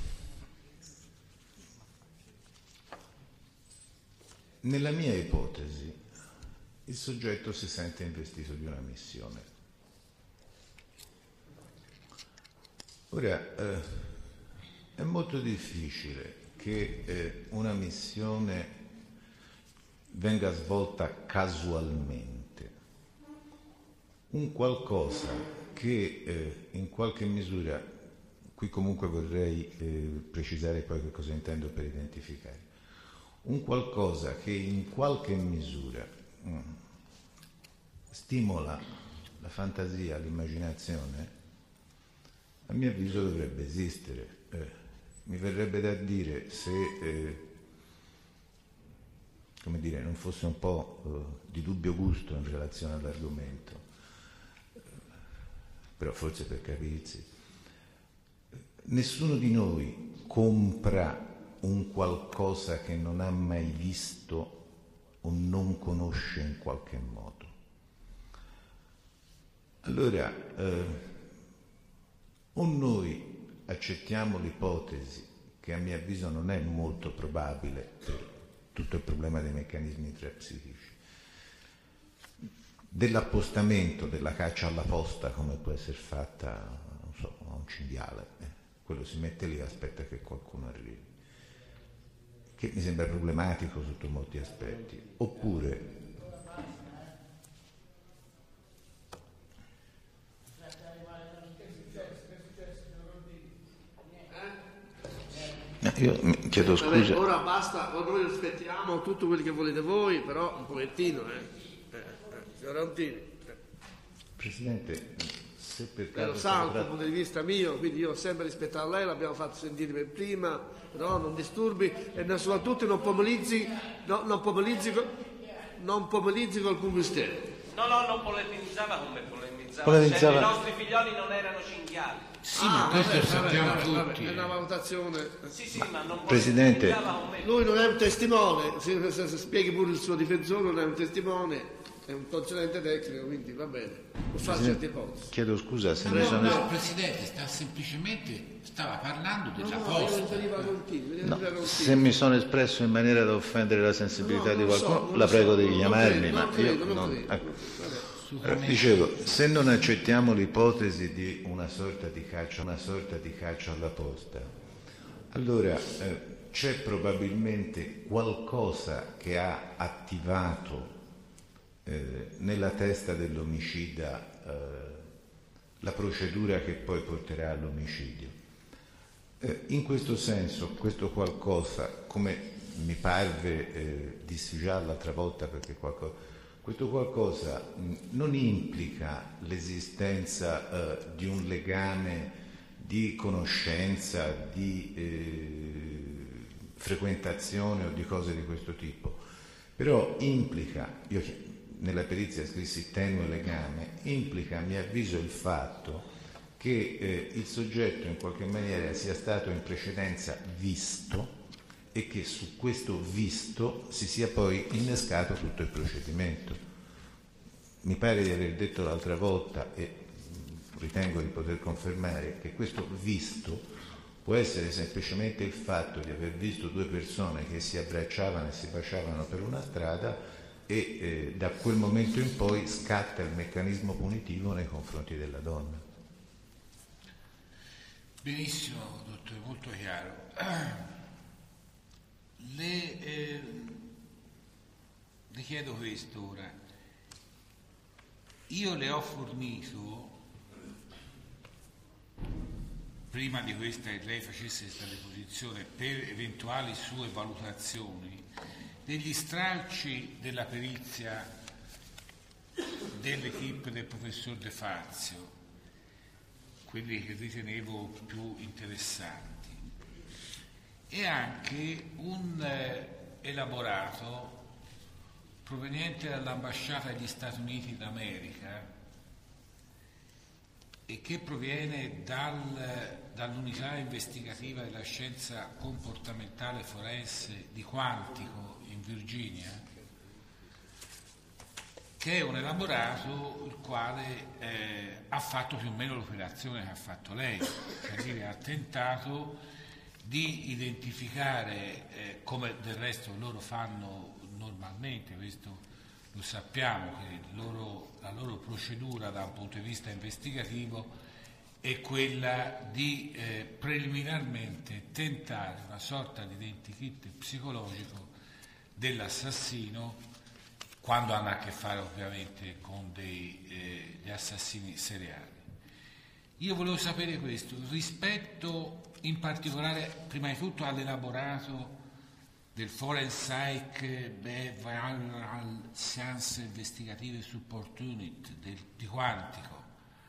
nella mia ipotesi, il soggetto si sente investito di una missione. Ora, eh, è molto difficile che eh, una missione venga svolta casualmente. Un qualcosa che eh, in qualche misura, qui comunque vorrei eh, precisare poi che cosa intendo per identificare, un qualcosa che in qualche misura mh, stimola la fantasia, l'immaginazione, a mio avviso dovrebbe esistere. Eh, mi verrebbe da dire, se eh, come dire, non fosse un po' eh, di dubbio gusto in relazione all'argomento, eh, però forse per capirsi, nessuno di noi compra un qualcosa che non ha mai visto o non conosce in qualche modo. Allora, eh, o noi accettiamo l'ipotesi, che a mio avviso non è molto probabile per tutto il problema dei meccanismi intrapsichici, dell'appostamento, della caccia alla posta, come può essere fatta, non so, a un cinghiale, eh, quello si mette lì e aspetta che qualcuno arrivi, che mi sembra problematico sotto molti aspetti. Oppure io mi chiedo scusa. Vabbè, ora basta, noi rispettiamo tutto quello che volete voi, però un pochettino, eh. eh, eh signor Rontini. Eh. Presidente, se per Lei caso lo sa, dal tra... punto di vista mio, quindi io ho sempre rispettato lei, l'abbiamo fatto sentire per prima, no, non disturbi e soprattutto non pomelizzi, no, non pomelizzi, non pomelizzi col combustiere. No, no, non polemizzava come polemizzava. Polemizzava. Se i nostri figlioli non erano cinghiali. Sì, Ah, ma questo vabbè, lo sappiamo vabbè, tutti. vabbè, è una valutazione. Sì, sì, ma non Presidente. polemizzava come... Lui non è un testimone, se, se, se spieghi pure il suo difensore, non è un testimone, è un consulente tecnico, quindi va bene, può fare certe ipotesi. Chiedo scusa se No, mi no, sono... no, Presidente, sta semplicemente stava parlando No, della no, io posta. non veniva Rontini, veniva No, Rontini. se mi sono espresso in maniera da offendere la sensibilità No, di non lo so, qualcuno, non la lo prego so, di non- non chiamarmi, credo, ma non credo, io non non... credo. ecco. Vabbè. Allora, dicevo, se non accettiamo l'ipotesi di una sorta di caccia, una sorta di caccia alla posta, allora eh, c'è probabilmente qualcosa che ha attivato eh, nella testa dell'omicida eh, la procedura che poi porterà all'omicidio. Eh, in questo senso, questo qualcosa, come mi parve, eh, dissi già l'altra volta, perché qualcosa questo qualcosa mh, non implica l'esistenza eh, di un legame di conoscenza, di eh, frequentazione o di cose di questo tipo, però implica, io nella perizia scrissi tenue legame, implica a mio avviso il fatto che eh, il soggetto in qualche maniera sia stato in precedenza visto e che su questo visto si sia poi innescato tutto il procedimento. Mi pare di aver detto l'altra volta e ritengo di poter confermare che questo visto può essere semplicemente il fatto di aver visto due persone che si abbracciavano e si baciavano per una strada e eh, da quel momento in poi scatta il meccanismo punitivo nei confronti della donna. Benissimo, dottore, molto chiaro. Le, eh, le chiedo questo ora. Io le ho fornito, prima di questa che lei facesse questa deposizione, per eventuali sue valutazioni, degli stralci della perizia dell'equipe del professor De Fazio, quelli che ritenevo più interessanti, e anche un eh, elaborato proveniente dall'ambasciata degli Stati Uniti d'America e che proviene dal, dall'unità investigativa della scienza comportamentale forense di Quantico in Virginia, che è un elaborato il quale eh, ha fatto più o meno l'operazione che ha fatto lei, cioè dire ha tentato di identificare, eh, come del resto loro fanno normalmente, questo lo sappiamo, che loro, la loro procedura da un punto di vista investigativo è quella di eh, preliminarmente tentare una sorta di identikit psicologico dell'assassino, quando hanno a che fare ovviamente con dei, eh, gli assassini seriali. Io volevo sapere questo, rispetto in particolare, prima di tutto, all'elaborato del Forensic Behavioral Science Investigative Support Unit del, di Quantico.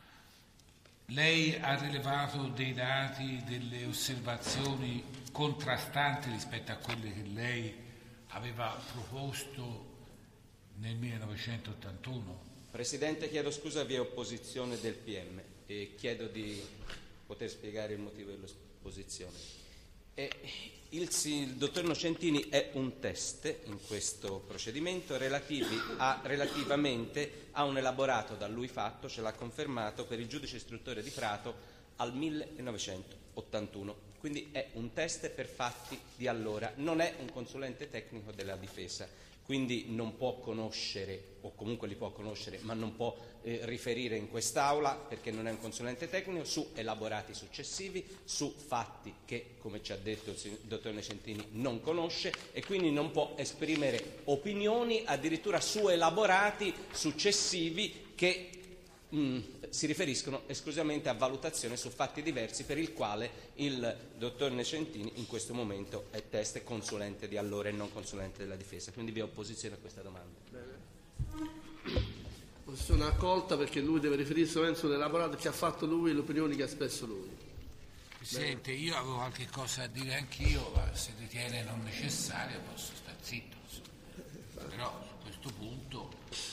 Lei ha rilevato dei dati, delle osservazioni contrastanti rispetto a quelle che lei aveva proposto nel millenovecentottantuno? Presidente, chiedo scusa, vi è opposizione del P M e chiedo di poter spiegare il motivo dell'opposizione. E il, il dottor Nocentini è un test in questo procedimento relativi a, relativamente a un elaborato da lui fatto, ce l'ha confermato, per il giudice istruttore di Prato al millenovecentottantuno. Quindi è un test per fatti di allora, non è un consulente tecnico della difesa. Quindi non può conoscere, o comunque li può conoscere, ma non può eh, riferire in quest'Aula, perché non è un consulente tecnico, su elaborati successivi, su fatti che, come ci ha detto il dottor Nocentini, non conosce, e quindi non può esprimere opinioni addirittura su elaborati successivi che mh, si riferiscono esclusivamente a valutazione su fatti diversi, per il quale il dottor Nocentini in questo momento è test consulente di allora e non consulente della difesa. Quindi vi ho opposizione a questa domanda. Bene. Posizione accolta, perché lui deve riferirsi solamente sull'elaborato che ha fatto lui e le opinioni che ha espresso lui. Presidente, io avevo qualche cosa da dire anch'io, ma se ritiene non necessario posso stare zitto, insomma. Però su questo punto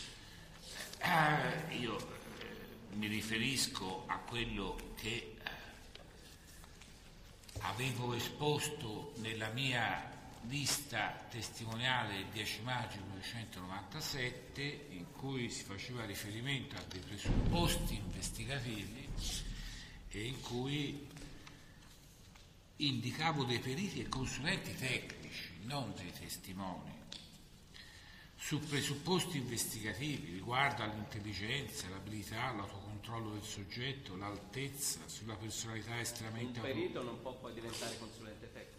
eh, io mi riferisco a quello che eh, avevo esposto nella mia lista testimoniale il dieci maggio millenovecentonovantasette, in cui si faceva riferimento a dei presupposti investigativi e in cui indicavo dei periti e consulenti tecnici, non dei testimoni, su presupposti investigativi riguardo all'intelligenza, l'abilità, l'autocontrollo del soggetto, l'altezza, sulla personalità estremamente... Un perito non può poi diventare consulente tecnico.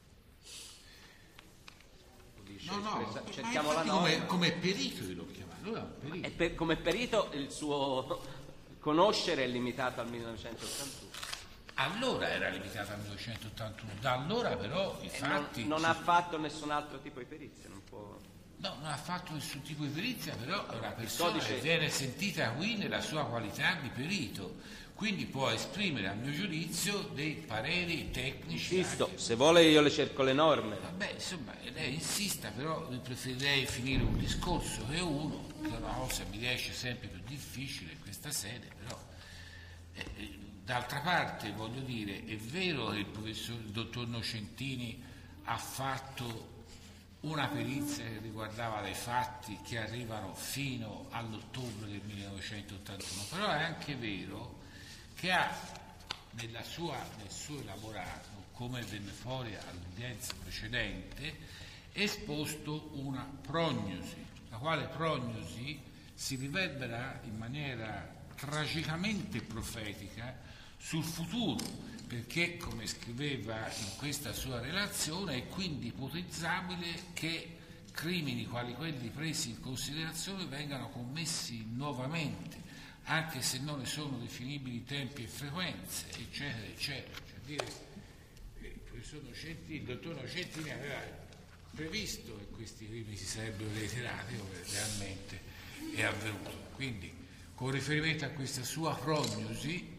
No, no, cerchiamo la come, come perito io l'ho chiamato. Allora, perito. E per, come perito il suo conoscere è limitato al millenovecentottantuno. Allora era limitato al millenovecentottantuno, da allora però i E fatti... Non, non ha fatto nessun altro tipo di perizia, non può... No, non ha fatto nessun tipo di perizia, però è una persona che viene sentita qui nella sua qualità di perito, quindi può esprimere a mio giudizio dei pareri tecnici. Insisto, anche. se vuole io le cerco le norme. Vabbè, insomma, lei insista, però preferirei finire un discorso che uno, che è una cosa mi riesce sempre più difficile in questa sede, però eh, d'altra parte voglio dire, è vero che il professor il dottor Nocentini ha fatto una perizia che riguardava dei fatti che arrivano fino all'ottobre del millenovecentottantuno, però è anche vero che ha nella sua, nel suo elaborato, come venne fuori all'udienza precedente, esposto una prognosi, la quale prognosi si riverbera in maniera tragicamente profetica sul futuro, perché, come scriveva in questa sua relazione, è quindi ipotizzabile che crimini quali quelli presi in considerazione vengano commessi nuovamente, anche se non ne sono definibili tempi e frequenze, eccetera, eccetera. Cioè dire, il professor Nocentini, il dottor Nocentini aveva previsto che questi crimini si sarebbero reiterati, come realmente è avvenuto. Quindi, con riferimento a questa sua prognosi,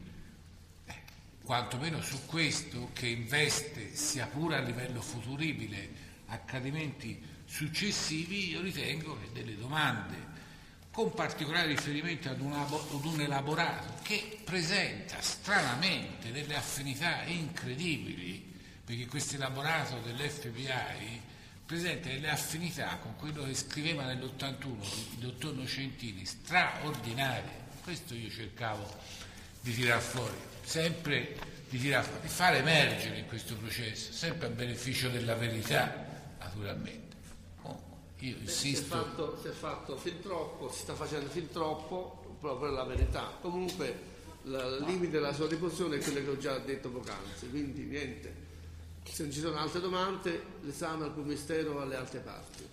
quantomeno su questo, che investe, sia pure a livello futuribile, accadimenti successivi, io ritengo che delle domande, con particolare riferimento ad un, ad un elaborato che presenta stranamente delle affinità incredibili, perché questo elaborato dell'F B I presenta delle affinità con quello che scriveva nell'ottantuno il dottor Nocentini, straordinarie. Questo io cercavo di tirar fuori, sempre di tirar fuori, di fare emergere in questo processo, sempre a beneficio della verità, naturalmente. Oh, io insisto. Si è, fatto, si è fatto fin troppo, si sta facendo fin troppo proprio per la verità. Comunque il limite della sua deposizione è quello che ho già detto poc'anzi, quindi niente. Se non ci sono altre domande, l'esame al Ministero o alle altre parti.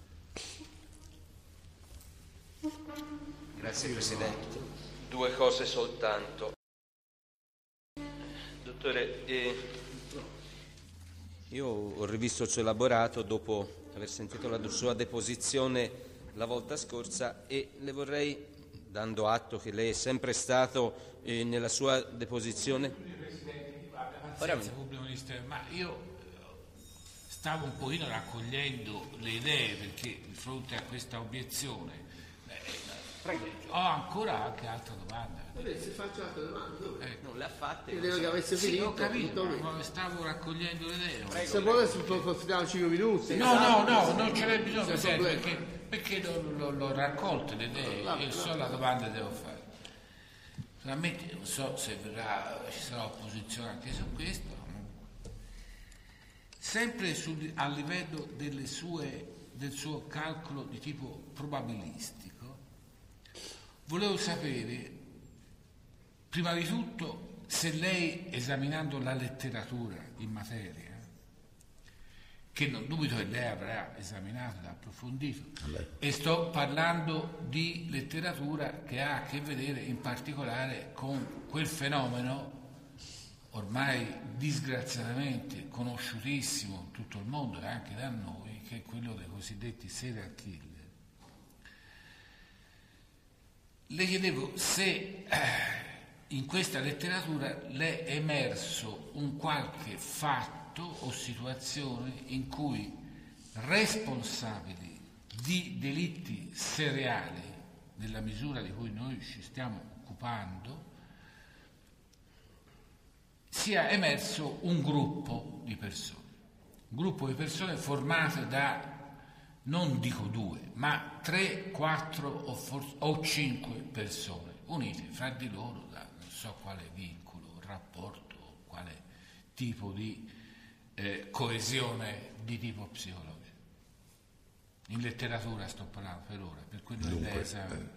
Grazie Presidente. Due cose soltanto. Dottore, eh, io ho rivisto il suo elaborato dopo aver sentito la sua deposizione la volta scorsa e le vorrei, dando atto che lei è sempre stato eh, nella sua deposizione. Ora, pubblico ministero, ma io stavo un pochino raccogliendo le idee, perché di fronte a questa obiezione eh, ho ancora anche altre domande. Vabbè, se faccio altre domande, Eh, Non le ha fatte. credevo che avesse sì, finito. ho capito, tutto ma stavo raccogliendo le idee. Prego. Se vuole si può considerare cinque minuti. No, no, no, non ce n'è bisogno, Senza Presidente, problema. perché, perché l'ho, l'ho, l'ho raccolte le idee, Vabbè, io so la domanda che devo fare. Solamente non so se verrà, ci sarà opposizione anche su questo. Sempre sul, a livello delle sue, del suo calcolo di tipo probabilistico, volevo sapere, prima di tutto, se lei, esaminando la letteratura in materia, che non dubito che lei avrà esaminato ed approfondito, e sto parlando di letteratura che ha a che vedere in particolare con quel fenomeno ormai disgraziatamente conosciutissimo in tutto il mondo e anche da noi, che è quello dei cosiddetti serial killer. Le chiedevo se eh, in questa letteratura le è emerso un qualche fatto o situazione in cui responsabili di delitti seriali, nella misura di cui noi ci stiamo occupando, sia emerso un gruppo di persone, un gruppo di persone formate da, non dico due, ma tre, quattro o, for- o cinque persone, unite fra di loro da non so quale vincolo, rapporto, quale tipo di eh, coesione di tipo psicologico. In letteratura sto parlando per ora, per quello che lei esame.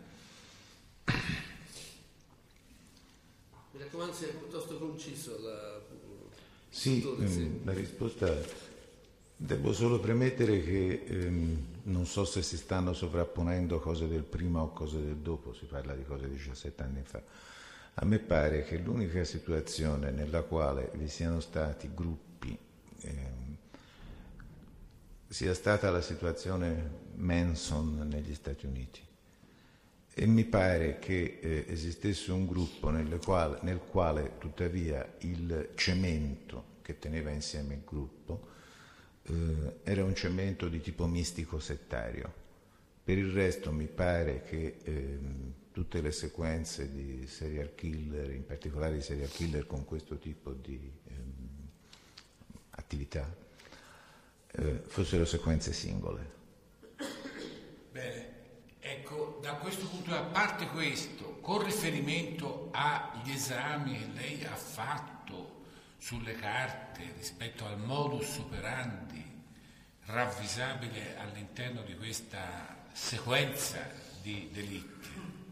Mi raccomando, sia piuttosto conciso la... Sì, ehm, la risposta, devo solo premettere che ehm, non so se si stanno sovrapponendo cose del prima o cose del dopo, si parla di cose di diciassette anni fa. A me pare che l'unica situazione nella quale vi siano stati gruppi ehm, sia stata la situazione Manson negli Stati Uniti e mi pare che eh, esistesse un gruppo nelle quale, nel quale tuttavia il cemento che teneva insieme il gruppo eh, era un cemento di tipo mistico settario. Per il resto mi pare che eh, tutte le sequenze di serial killer, in particolare di serial killer con questo tipo di ehm, attività, eh, fossero sequenze singole. Bene, ecco, da questo punto, a parte questo, con riferimento agli esami che lei ha fatto sulle carte rispetto al modus operandi ravvisabile all'interno di questa sequenza di delitti,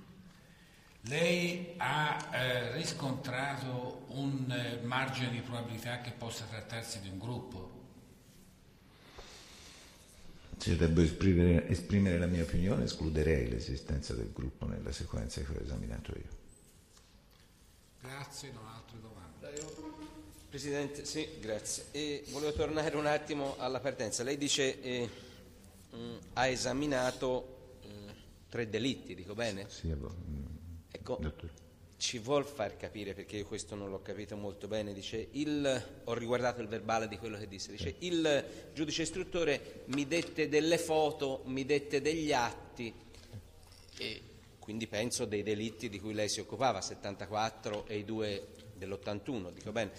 lei ha eh, riscontrato un eh, margine di probabilità che possa trattarsi di un gruppo? Se devo esprimere, esprimere la mia opinione, escluderei l'esistenza del gruppo nella sequenza che ho esaminato io. Grazie, non ho altre domande. Presidente, sì, grazie. E volevo tornare un attimo alla partenza. Lei dice eh, mh, ha esaminato eh, tre delitti, dico bene? Sì, mm, ecco, dottore. Ci vuol far capire, perché io questo non l'ho capito molto bene, dice, il, ho riguardato il verbale di quello che disse, dice, il giudice istruttore mi dette delle foto, mi dette degli atti, e quindi penso dei delitti di cui lei si occupava, settantaquattro e i due dell'ottantuno, dico bene.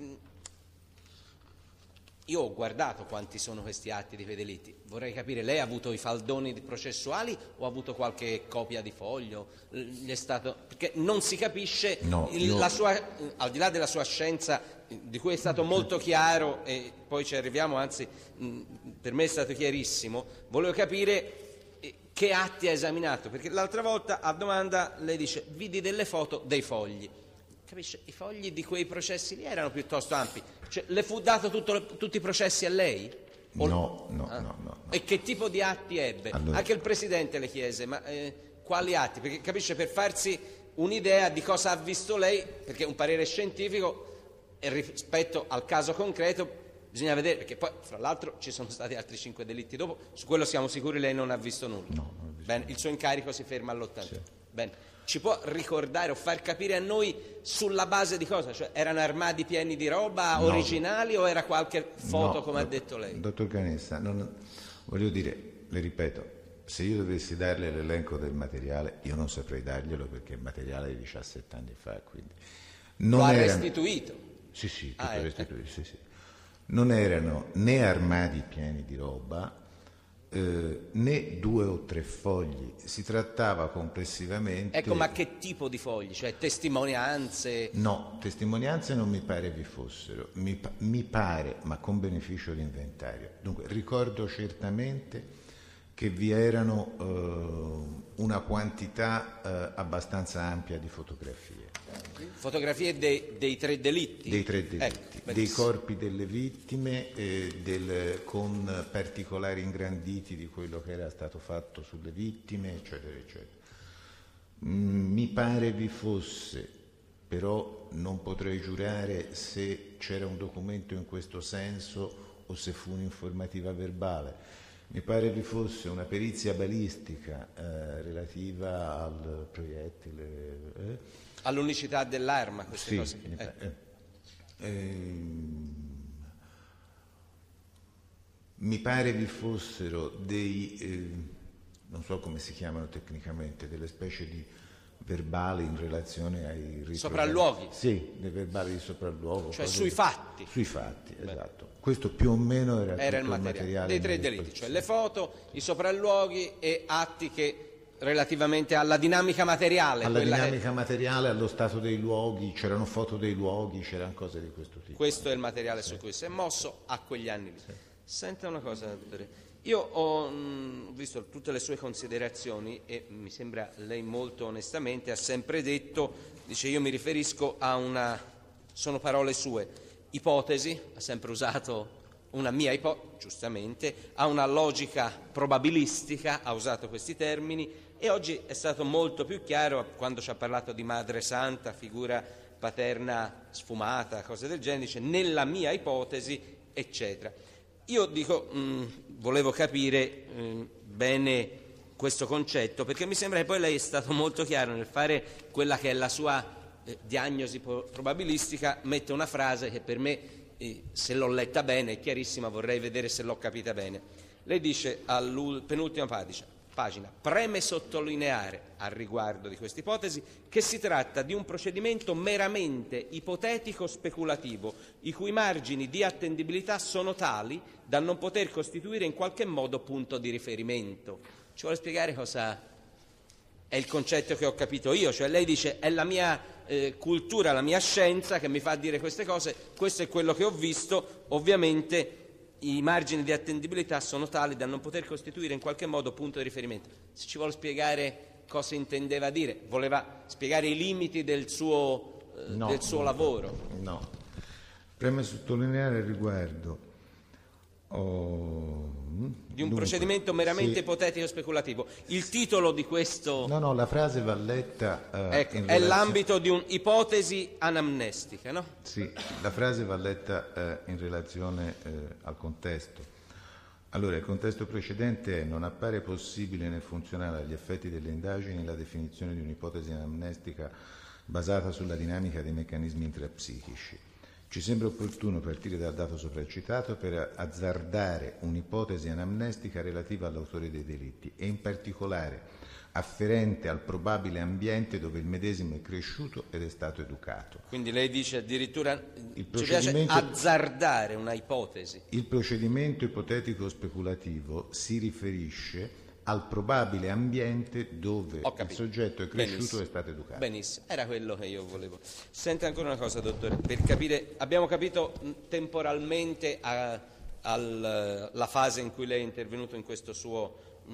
Io ho guardato quanti sono questi atti di quei delitti, vorrei capire, lei ha avuto i faldoni processuali o ha avuto qualche copia di foglio? Gli è stato, perché non si capisce, no, il, io... la sua, al di là della sua scienza, di cui è stato molto chiaro e poi ci arriviamo, anzi mh, per me è stato chiarissimo, volevo capire eh, che atti ha esaminato, perché l'altra volta a domanda lei dice vidi delle foto dei fogli. Capisce? I fogli di quei processi lì erano piuttosto ampi. Cioè, le fu dato tutto, tutti i processi a lei? O... No, no, ah. no, no, no. E che tipo di atti ebbe? Allora... Anche il Presidente le chiese, ma eh, quali atti? Perché capisce, per farsi un'idea di cosa ha visto lei, perché un parere scientifico e rispetto al caso concreto bisogna vedere, perché poi fra l'altro ci sono stati altri cinque delitti dopo, su quello siamo sicuri lei non ha visto nulla. No, non ho visto Bene, nulla. il suo incarico si ferma all'ottanta. Sì. Bene. Ci può ricordare o far capire a noi sulla base di cosa? Cioè, erano armadi pieni di roba no. originali o era qualche foto, no, come do- ha detto lei? Dottor Canessa, non, voglio dire, le ripeto, se io dovessi darle l'elenco del materiale, io non saprei darglielo perché è materiale di diciassette anni fa, quindi... Non Lo ha erano... restituito? Sì, sì, tutto Ah, ecco. restituito, sì, sì. Non erano né armadi pieni di roba, Eh, né due o tre fogli, si trattava complessivamente... Ecco, ma che tipo di fogli? Cioè testimonianze? No, testimonianze non mi pare vi fossero, mi, pa- mi pare, ma con beneficio di inventario. Dunque, ricordo certamente che vi erano eh, una quantità eh, abbastanza ampia di fotografie. Fotografie dei, dei tre delitti? Dei tre delitti, Ecco, dei corpi delle vittime, eh, del, con particolari ingranditi di quello che era stato fatto sulle vittime, eccetera, eccetera. Mm, mi pare vi fosse, però non potrei giurare se c'era un documento in questo senso o se fu un'informativa verbale. Mi pare vi fosse una perizia balistica eh, relativa al proiettile. Eh? All'unicità dell'arma, queste Sì, cose? mi Eh. pare. Ehm, mi pare vi fossero dei, eh, non so come si chiamano tecnicamente, delle specie di verbali in relazione ai ritrovari. Sopralluoghi? Sì, dei verbali di sopralluogo. Cioè cose- sui fatti? Sui fatti, esatto. Questo più o meno era, Era il tutto materiale, dei a tre mia delitti, cioè disposizione. le foto, i sopralluoghi e atti che relativamente alla dinamica materiale. Alla quella dinamica materiale, allo stato dei luoghi, c'erano foto dei luoghi, c'erano cose di questo che, tipo. questo è il materiale su cui si è mosso a quegli anni lì. Senta una cosa, dottore. Io ho mh, visto tutte le sue considerazioni e mi sembra lei molto onestamente ha sempre detto, dice io mi riferisco a una, sono parole sue, ipotesi, ha sempre usato una mia ipotesi, giustamente, ha una logica probabilistica, ha usato questi termini e oggi è stato molto più chiaro quando ci ha parlato di madre santa, figura paterna sfumata, cose del genere, dice nella mia ipotesi, eccetera. io dico, mh, volevo capire mh, bene questo concetto, perché mi sembra che poi lei è stato molto chiaro nel fare quella che è la sua eh, diagnosi po- probabilistica, mette una frase che per me, eh, se l'ho letta bene, è chiarissima, vorrei vedere se l'ho capita bene. Lei dice alla penultima pagina, pagina, preme sottolineare al riguardo di questa ipotesi che si tratta di un procedimento meramente ipotetico-speculativo, i cui margini di attendibilità sono tali da non poter costituire in qualche modo punto di riferimento. Ci vuole spiegare cosa è il concetto che ho capito io? Cioè lei dice è la mia eh, cultura, la mia scienza che mi fa dire queste cose, questo è quello che ho visto, ovviamente i margini di attendibilità sono tali da non poter costituire in qualche modo punto di riferimento. Se ci vuole spiegare cosa intendeva dire, voleva spiegare i limiti del suo, eh, no, del suo lavoro. No, preme sottolineare al riguardo oh, di un dunque, procedimento meramente sì. ipotetico speculativo. Il titolo di questo No, no, la frase va letta eh, ecco, in è relazione... l'ambito di un'ipotesi anamnestica, no? Sì, la frase va letta eh, in relazione eh, al contesto. Allora, il contesto precedente è: non appare possibile né funzionale agli effetti delle indagini la definizione di un'ipotesi anamnestica basata sulla dinamica dei meccanismi intrapsichici. Ci sembra opportuno partire dal dato sopracitato per azzardare un'ipotesi anamnestica relativa all'autore dei delitti e in particolare afferente al probabile ambiente dove il medesimo è cresciuto ed è stato educato. Quindi lei dice addirittura Il ci piace procedimento- azzardare una ipotesi. Il procedimento ipotetico speculativo si riferisce al probabile ambiente dove Ho il capito. soggetto è cresciuto Benissimo. e è stato educato. Benissimo, era quello che io volevo. Senta ancora una cosa, dottore, per capire, abbiamo capito mh, temporalmente a- al- la fase in cui lei è intervenuto in questo suo mh,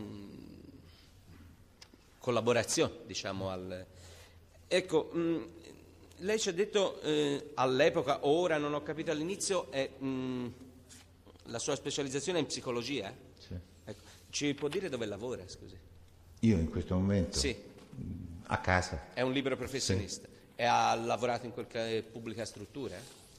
collaborazione, diciamo, al... Ecco, mh, lei ci ha detto eh, all'epoca, o ora non ho capito all'inizio, è, mh, la sua specializzazione è in psicologia? Sì. Ecco. Ci può dire dove lavora, scusi? Io in questo momento Sì. a casa. È un libero professionista e ha lavorato in qualche pubblica struttura?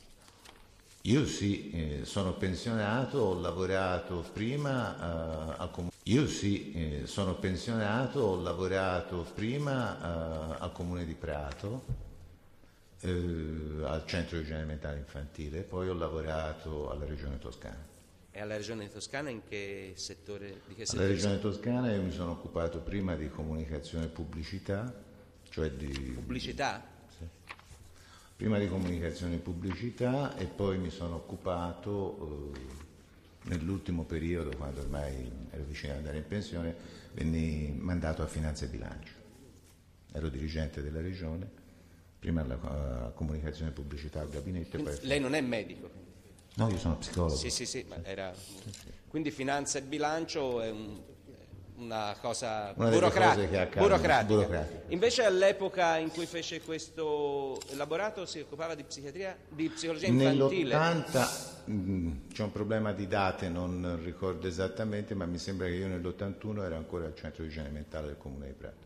Io sì, eh, sono pensionato, ho lavorato prima eh, al comune. Io sì, eh, sono pensionato, ho lavorato prima eh, al comune di Prato, eh, al centro di igiene mentale infantile, poi ho lavorato alla regione Toscana. E alla regione Toscana in che settore? Di che Alla settore? regione Toscana io mi sono occupato prima di comunicazione e pubblicità, cioè di... Pubblicità? Prima di comunicazione e pubblicità e poi mi sono occupato eh, nell'ultimo periodo, quando ormai ero vicino ad andare in pensione, venni mandato a finanza e bilancio. Ero dirigente della regione, prima alla alla comunicazione e pubblicità al gabinetto. Quindi Poi... lei non è medico? No, io sono psicologo. Sì, sì, sì, ma era... Quindi finanza e bilancio è un- una cosa Una delle burocratica, cose che accadono, burocratica. burocratica. Invece all'epoca in cui fece questo elaborato si occupava di psichiatria, di psicologia infantile. Nell'ottanta mh, c'è un problema di date, non ricordo esattamente, ma mi sembra che io nell'ottantuno ero ancora al centro di igiene mentale del comune di Prato.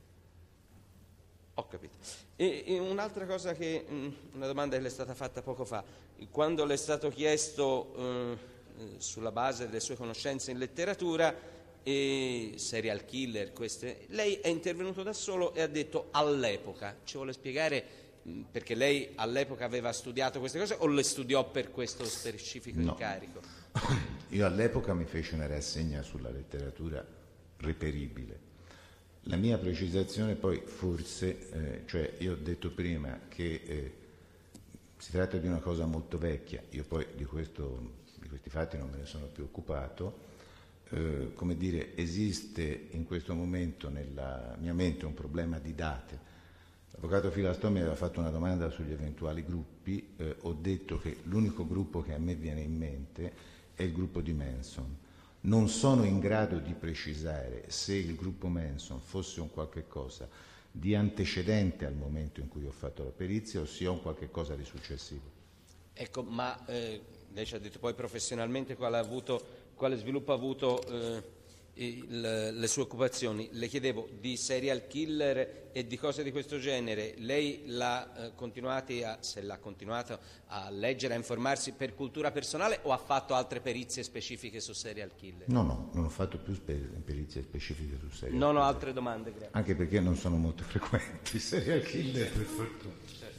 Ho capito. E, e un'altra cosa che, mh, una domanda che le è stata fatta poco fa, quando le è stato chiesto eh, sulla base delle sue conoscenze in letteratura e serial killer, queste, lei è intervenuto da solo e ha detto all'epoca. Ci vuole spiegare mh, perché lei all'epoca aveva studiato queste cose o le studiò per questo specifico No. incarico? Io all'epoca mi feci una rassegna sulla letteratura reperibile. La mia precisazione poi forse, eh, cioè io ho detto prima che eh, si tratta di una cosa molto vecchia, io poi di, questo, di questi fatti non me ne sono più occupato, eh, come dire, esiste in questo momento nella mia mente un problema di date. L'avvocato Filastò mi aveva fatto una domanda sugli eventuali gruppi, eh, ho detto che l'unico gruppo che a me viene in mente è il gruppo di Manson. Non sono in grado di precisare se il gruppo Manson fosse un qualche cosa di antecedente al momento in cui ho fatto la perizia o sia un qualche cosa di successivo. Ecco, ma eh, lei ci ha detto poi professionalmente quale, ha avuto, quale sviluppo ha avuto eh, il, le sue occupazioni, le chiedevo di serial killer e di cose di questo genere. Lei l'ha eh, continuati a, se l'ha continuato a leggere, a informarsi per cultura personale o ha fatto altre perizie specifiche su serial killer? No, no, non ho fatto più spe- perizie specifiche su serial Non killer. ho altre domande, grazie. Anche perché non sono molto frequenti i serial killer, per fortuna.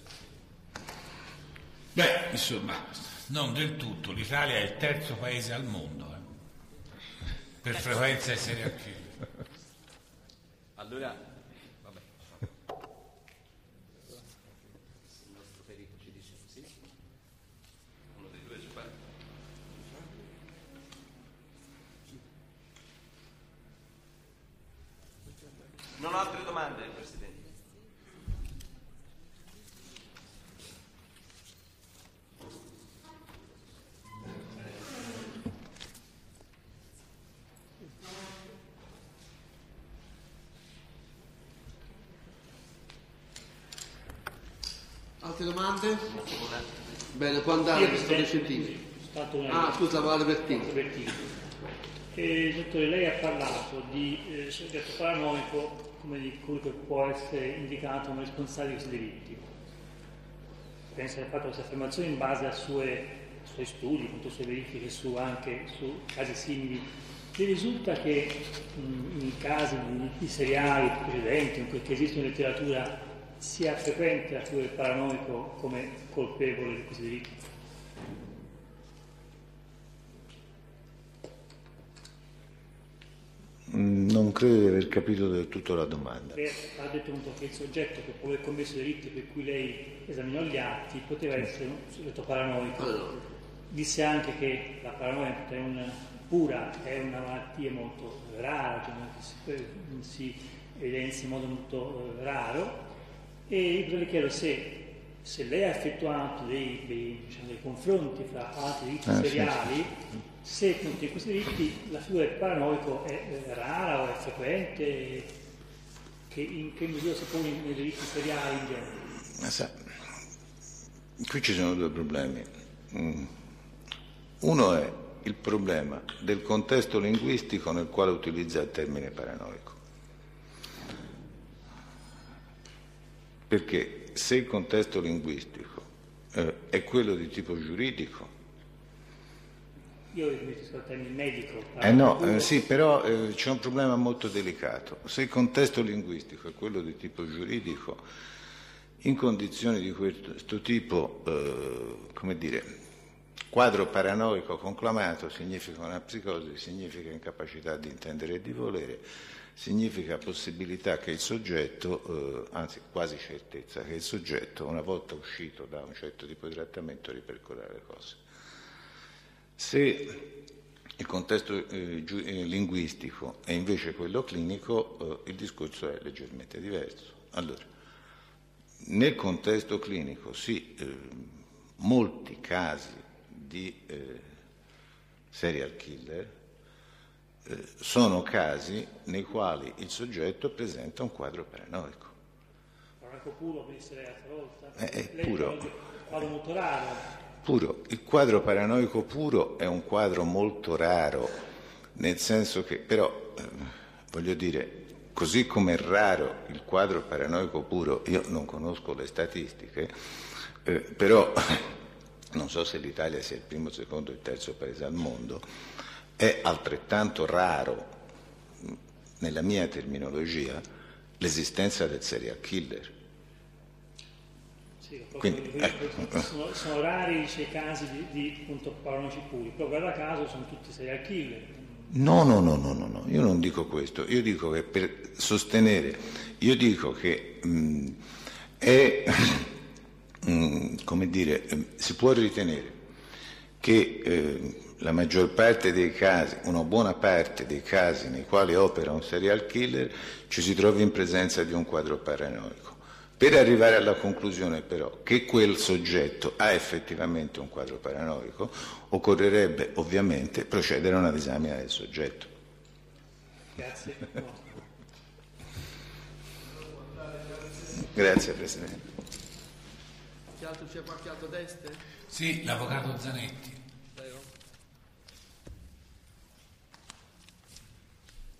Beh, insomma, non del tutto. L'Italia è il terzo paese al mondo eh, per frequenza di serial killer. Allora, vabbè. Il nostro perito ci dice sì. Uno dei due ci pare. Non ho altre domande, Presidente. Altre domande? Bene, può andare, Questore Centini. Ah, scusa, Vale Bertini. Eh, dottore, lei ha parlato di eh, soggetto paranoico come di colui che può essere indicato come responsabile di questi delitti. Penso di aver fatto queste affermazioni in base a sue, ai suoi studi, appunto, a sue verifiche su, anche su casi simili. Mi risulta che mh, in casi di delitti seriali precedenti, in cui che esiste in letteratura, sia frequente la figura del paranoico come colpevole di questi delitti? Non credo di aver capito del tutto la domanda. Beh, ha detto appunto che il soggetto che può aver commesso delitti per cui lei esaminò gli atti poteva essere un soggetto paranoico. Disse anche che la paranoia è una, pura è una malattia molto rara, cioè si, si evidenzia in modo molto eh, raro, e io le chiedo se, se lei ha effettuato dei, dei, diciamo, dei confronti fra altri delitti ah, seriali, sì, sì. se appunto in questi delitti la figura del paranoico è, è rara o è frequente, che in che misura si pone nei delitti seriali in genere? Ma sa, qui ci sono due problemi. Uno è il problema del contesto linguistico nel quale utilizza il termine paranoico. Perché se il contesto linguistico eh, è quello di tipo giuridico. Io mi riferisco al termine medico. Eh no, eh, sì, però eh, c'è un problema molto delicato. Se il contesto linguistico è quello di tipo giuridico, in condizioni di questo tipo, eh, come dire, quadro paranoico conclamato significa una psicosi, significa incapacità di intendere e di volere, significa possibilità che il soggetto, eh, anzi quasi certezza, che il soggetto, una volta uscito da un certo tipo di trattamento, ripercorrerà le cose. Se il contesto eh, giu- eh, linguistico è invece quello clinico, eh, il discorso è leggermente diverso. Allora, nel contesto clinico, sì, eh, molti casi di eh, serial killer eh, sono casi nei quali il soggetto presenta un quadro paranoico. Paranoico puro, come disse lei l'altra volta? È, è lei puro. Un quadro molto raro. Puro. Il quadro paranoico puro è un quadro molto raro, nel senso che però, eh, voglio dire, così come è raro il quadro paranoico puro, io non conosco le statistiche, eh, però non so se l'Italia sia il primo, il secondo, il terzo paese al mondo, è altrettanto raro, nella mia terminologia, l'esistenza del serial killer. Sì, Quindi, ecco. sono, sono rari i casi di, di appunto, paranoici puri, però guarda caso sono tutti serial killer. No, no, no, no, no, no, io non dico questo, io dico che per sostenere, io dico che mh, è, mh, come dire, mh, si può ritenere che eh, la maggior parte dei casi, una buona parte dei casi nei quali opera un serial killer, ci si trovi in presenza di un quadro paranoico. Per arrivare alla conclusione però che quel soggetto ha effettivamente un quadro paranoico, occorrerebbe ovviamente procedere a una disamina del soggetto. Grazie. Grazie Presidente. Che altro c'è qualche altro teste? Sì, l'avvocato Zanetti. Prego.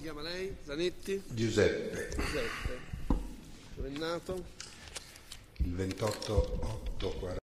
chiama lei? Zanetti? Giuseppe. Giuseppe. Dove è nato? Il ventotto otto quaranta.